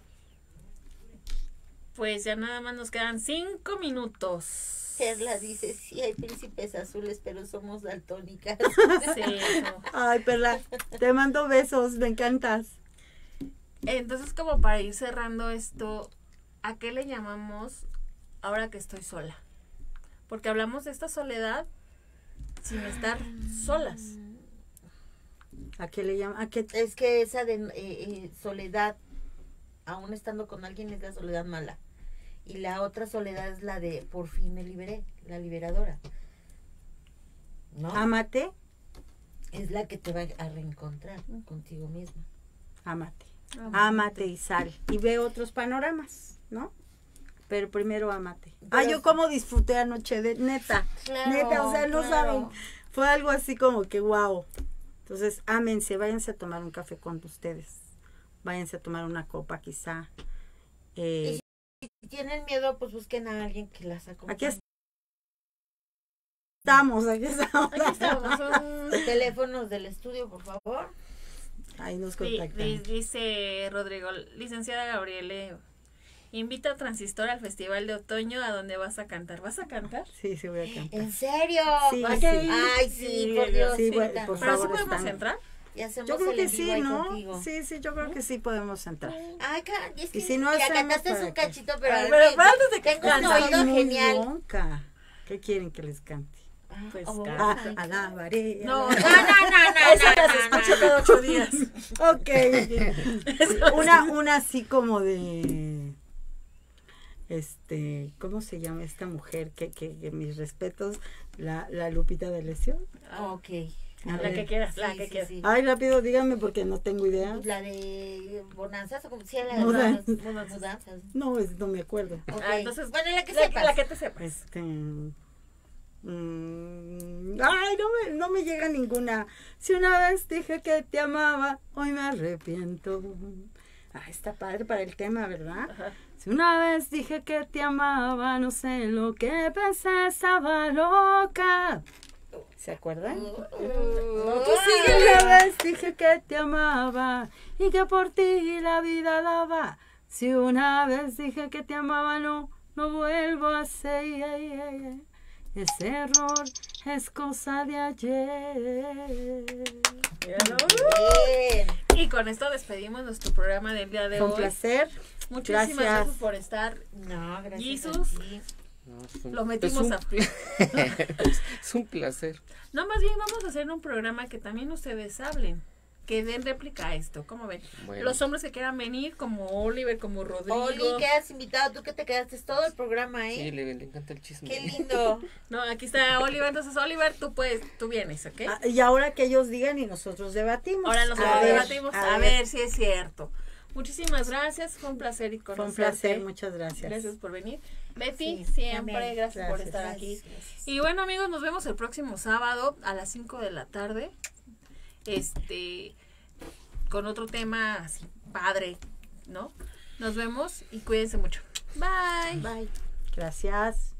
Speaker 2: Pues ya nada más nos quedan cinco minutos.
Speaker 3: Perla dice, sí hay príncipes azules, pero somos daltónicas.
Speaker 2: Sí, no.
Speaker 4: Ay, Perla, te mando besos, me encantas.
Speaker 2: Entonces, como para ir cerrando esto, ¿a qué le llamamos ahora que estoy sola? Porque hablamos de esta soledad sin estar solas.
Speaker 4: ¿A qué le llaman? ¿A qué?
Speaker 3: Es que esa de eh, eh, soledad, aún estando con alguien, es la soledad mala. Y la otra soledad es la de por fin me liberé, la liberadora. ¿No?
Speaker 4: Ámate,
Speaker 3: Es la que te va a reencontrar contigo misma.
Speaker 4: ámate. Ámate y sal. Y ve otros panoramas, ¿no? Pero primero ámate. Ah,
Speaker 3: Pero-
Speaker 4: yo como disfruté anoche, de neta.
Speaker 3: Claro,
Speaker 4: neta, o sea, no
Speaker 3: claro.
Speaker 4: saben. Fue algo así como que wow. Entonces, ámense, váyanse a tomar un café con ustedes. Váyanse a tomar una copa quizá. Eh,
Speaker 3: Si tienen miedo, pues busquen a alguien que las acompañe.
Speaker 4: aquí estamos, aquí estamos.
Speaker 2: Aquí estamos. son-
Speaker 3: Teléfonos del estudio, por favor.
Speaker 4: Ahí nos
Speaker 2: Sí,
Speaker 4: contactan.
Speaker 2: di- dice Rodrigo, licenciada Gabriele, invita a Transistor al Festival de Otoño a donde vas a cantar. ¿Vas a cantar?
Speaker 4: Sí, sí, voy a cantar.
Speaker 3: ¿En serio?
Speaker 4: Sí,
Speaker 3: ¿Va a
Speaker 4: sí.
Speaker 3: querer? Ay, sí,
Speaker 2: Sí,
Speaker 3: por Dios.
Speaker 4: sí,
Speaker 3: sí,
Speaker 4: bueno,
Speaker 3: tan-
Speaker 4: por
Speaker 2: ¿Pero sí
Speaker 4: favor,
Speaker 2: podemos
Speaker 4: están-
Speaker 2: entrar?
Speaker 3: Y hacemos
Speaker 4: Yo creo
Speaker 3: el
Speaker 4: que
Speaker 3: en vivo
Speaker 4: sí,
Speaker 3: ahí
Speaker 4: ¿no?
Speaker 3: contigo.
Speaker 4: Sí, sí, yo creo que sí podemos entrar.
Speaker 3: Ay, cara, y es que
Speaker 4: Y si no
Speaker 3: mira,
Speaker 4: hacemos
Speaker 3: cantaste
Speaker 4: para
Speaker 3: un
Speaker 4: que-
Speaker 3: cachito, pero,
Speaker 2: Ay,
Speaker 3: es
Speaker 2: pero
Speaker 3: que
Speaker 2: pero antes de que
Speaker 3: tengo un
Speaker 2: cantes,
Speaker 3: oído
Speaker 4: Soy muy
Speaker 3: genial.
Speaker 4: ronca. ¿Qué quieren que les cante?
Speaker 2: Pues
Speaker 3: Oh,
Speaker 2: canta.
Speaker 4: Ah, alabaré.
Speaker 2: No,
Speaker 3: No, no, no, no,
Speaker 2: Esa
Speaker 3: no,
Speaker 2: las
Speaker 3: no,
Speaker 2: escucho
Speaker 3: no,
Speaker 2: cada ocho días.
Speaker 4: Ok. Una, una así como de. Este, ¿cómo se llama esta mujer? Que, que, que mis respetos, la, la Lupita de Lesión.
Speaker 3: Ok.
Speaker 4: A
Speaker 2: La
Speaker 4: ver.
Speaker 2: que quieras, la
Speaker 3: Sí,
Speaker 2: que
Speaker 3: sí,
Speaker 2: quieras.
Speaker 3: sí.
Speaker 4: Ay, rápido, díganme porque no tengo idea.
Speaker 3: Pues la de Bonanzas, o como decía la
Speaker 4: Mudan-
Speaker 3: de Mudanzas.
Speaker 4: No, es- no me acuerdo.
Speaker 3: Ok.
Speaker 2: Ah, entonces,
Speaker 3: bueno, la que
Speaker 2: La,
Speaker 3: sepas.
Speaker 2: la que te sepas.
Speaker 4: Este. mm, ay, no me, no me llega ninguna. Si una vez dije que te amaba, hoy me arrepiento. Ah, está padre para el tema, ¿verdad?
Speaker 2: Ajá.
Speaker 4: Si una vez dije que te amaba, no sé lo que pensé, estaba loca. ¿Se acuerdan?
Speaker 3: Uh,
Speaker 2: No, tú
Speaker 4: Si
Speaker 2: síguele.
Speaker 4: una vez dije que te amaba y que por ti la vida daba. Si una vez dije que te amaba, no, no vuelvo a hacer. Ese error es cosa de ayer.
Speaker 2: Míralo.
Speaker 3: Bien.
Speaker 2: Y con esto despedimos nuestro programa del día de
Speaker 4: Fue un
Speaker 2: hoy.
Speaker 4: placer.
Speaker 2: Muchísimas gracias,
Speaker 4: Gracias.
Speaker 2: por estar.
Speaker 3: No, gracias
Speaker 2: Jesus.
Speaker 3: a ti.
Speaker 6: No, es un-
Speaker 2: Lo metimos
Speaker 6: es un,
Speaker 2: a...
Speaker 6: es un placer.
Speaker 2: No, más bien vamos a hacer un programa que también ustedes hablen, que den réplica a esto, ¿cómo ven?
Speaker 6: Bueno.
Speaker 2: Los hombres que quieran venir, como Oliver, como Rodrigo.
Speaker 3: Oli, quedas invitado, tú que te quedaste todo el programa, ¿eh?
Speaker 6: Sí, le, le encanta el chisme.
Speaker 3: Qué lindo.
Speaker 2: No, aquí está Oliver, entonces Oliver, tú puedes, tú vienes, ¿ok?
Speaker 4: Ah, y ahora que ellos digan y nosotros debatimos.
Speaker 2: Ahora nosotros
Speaker 4: A ver,
Speaker 2: debatimos, a, ver. si es cierto. Muchísimas gracias, fue un placer y
Speaker 4: Fue
Speaker 2: conocerte.
Speaker 4: un placer, muchas gracias.
Speaker 2: Gracias por venir. Betty,
Speaker 3: Sí,
Speaker 2: siempre,
Speaker 3: también.
Speaker 2: gracias, por
Speaker 4: Gracias.
Speaker 2: estar aquí.
Speaker 3: Gracias.
Speaker 2: Y bueno, amigos, nos vemos el próximo sábado a las cinco de la tarde. Este, con otro tema así padre, ¿no? Nos vemos y cuídense mucho. Bye.
Speaker 3: Bye.
Speaker 4: Gracias.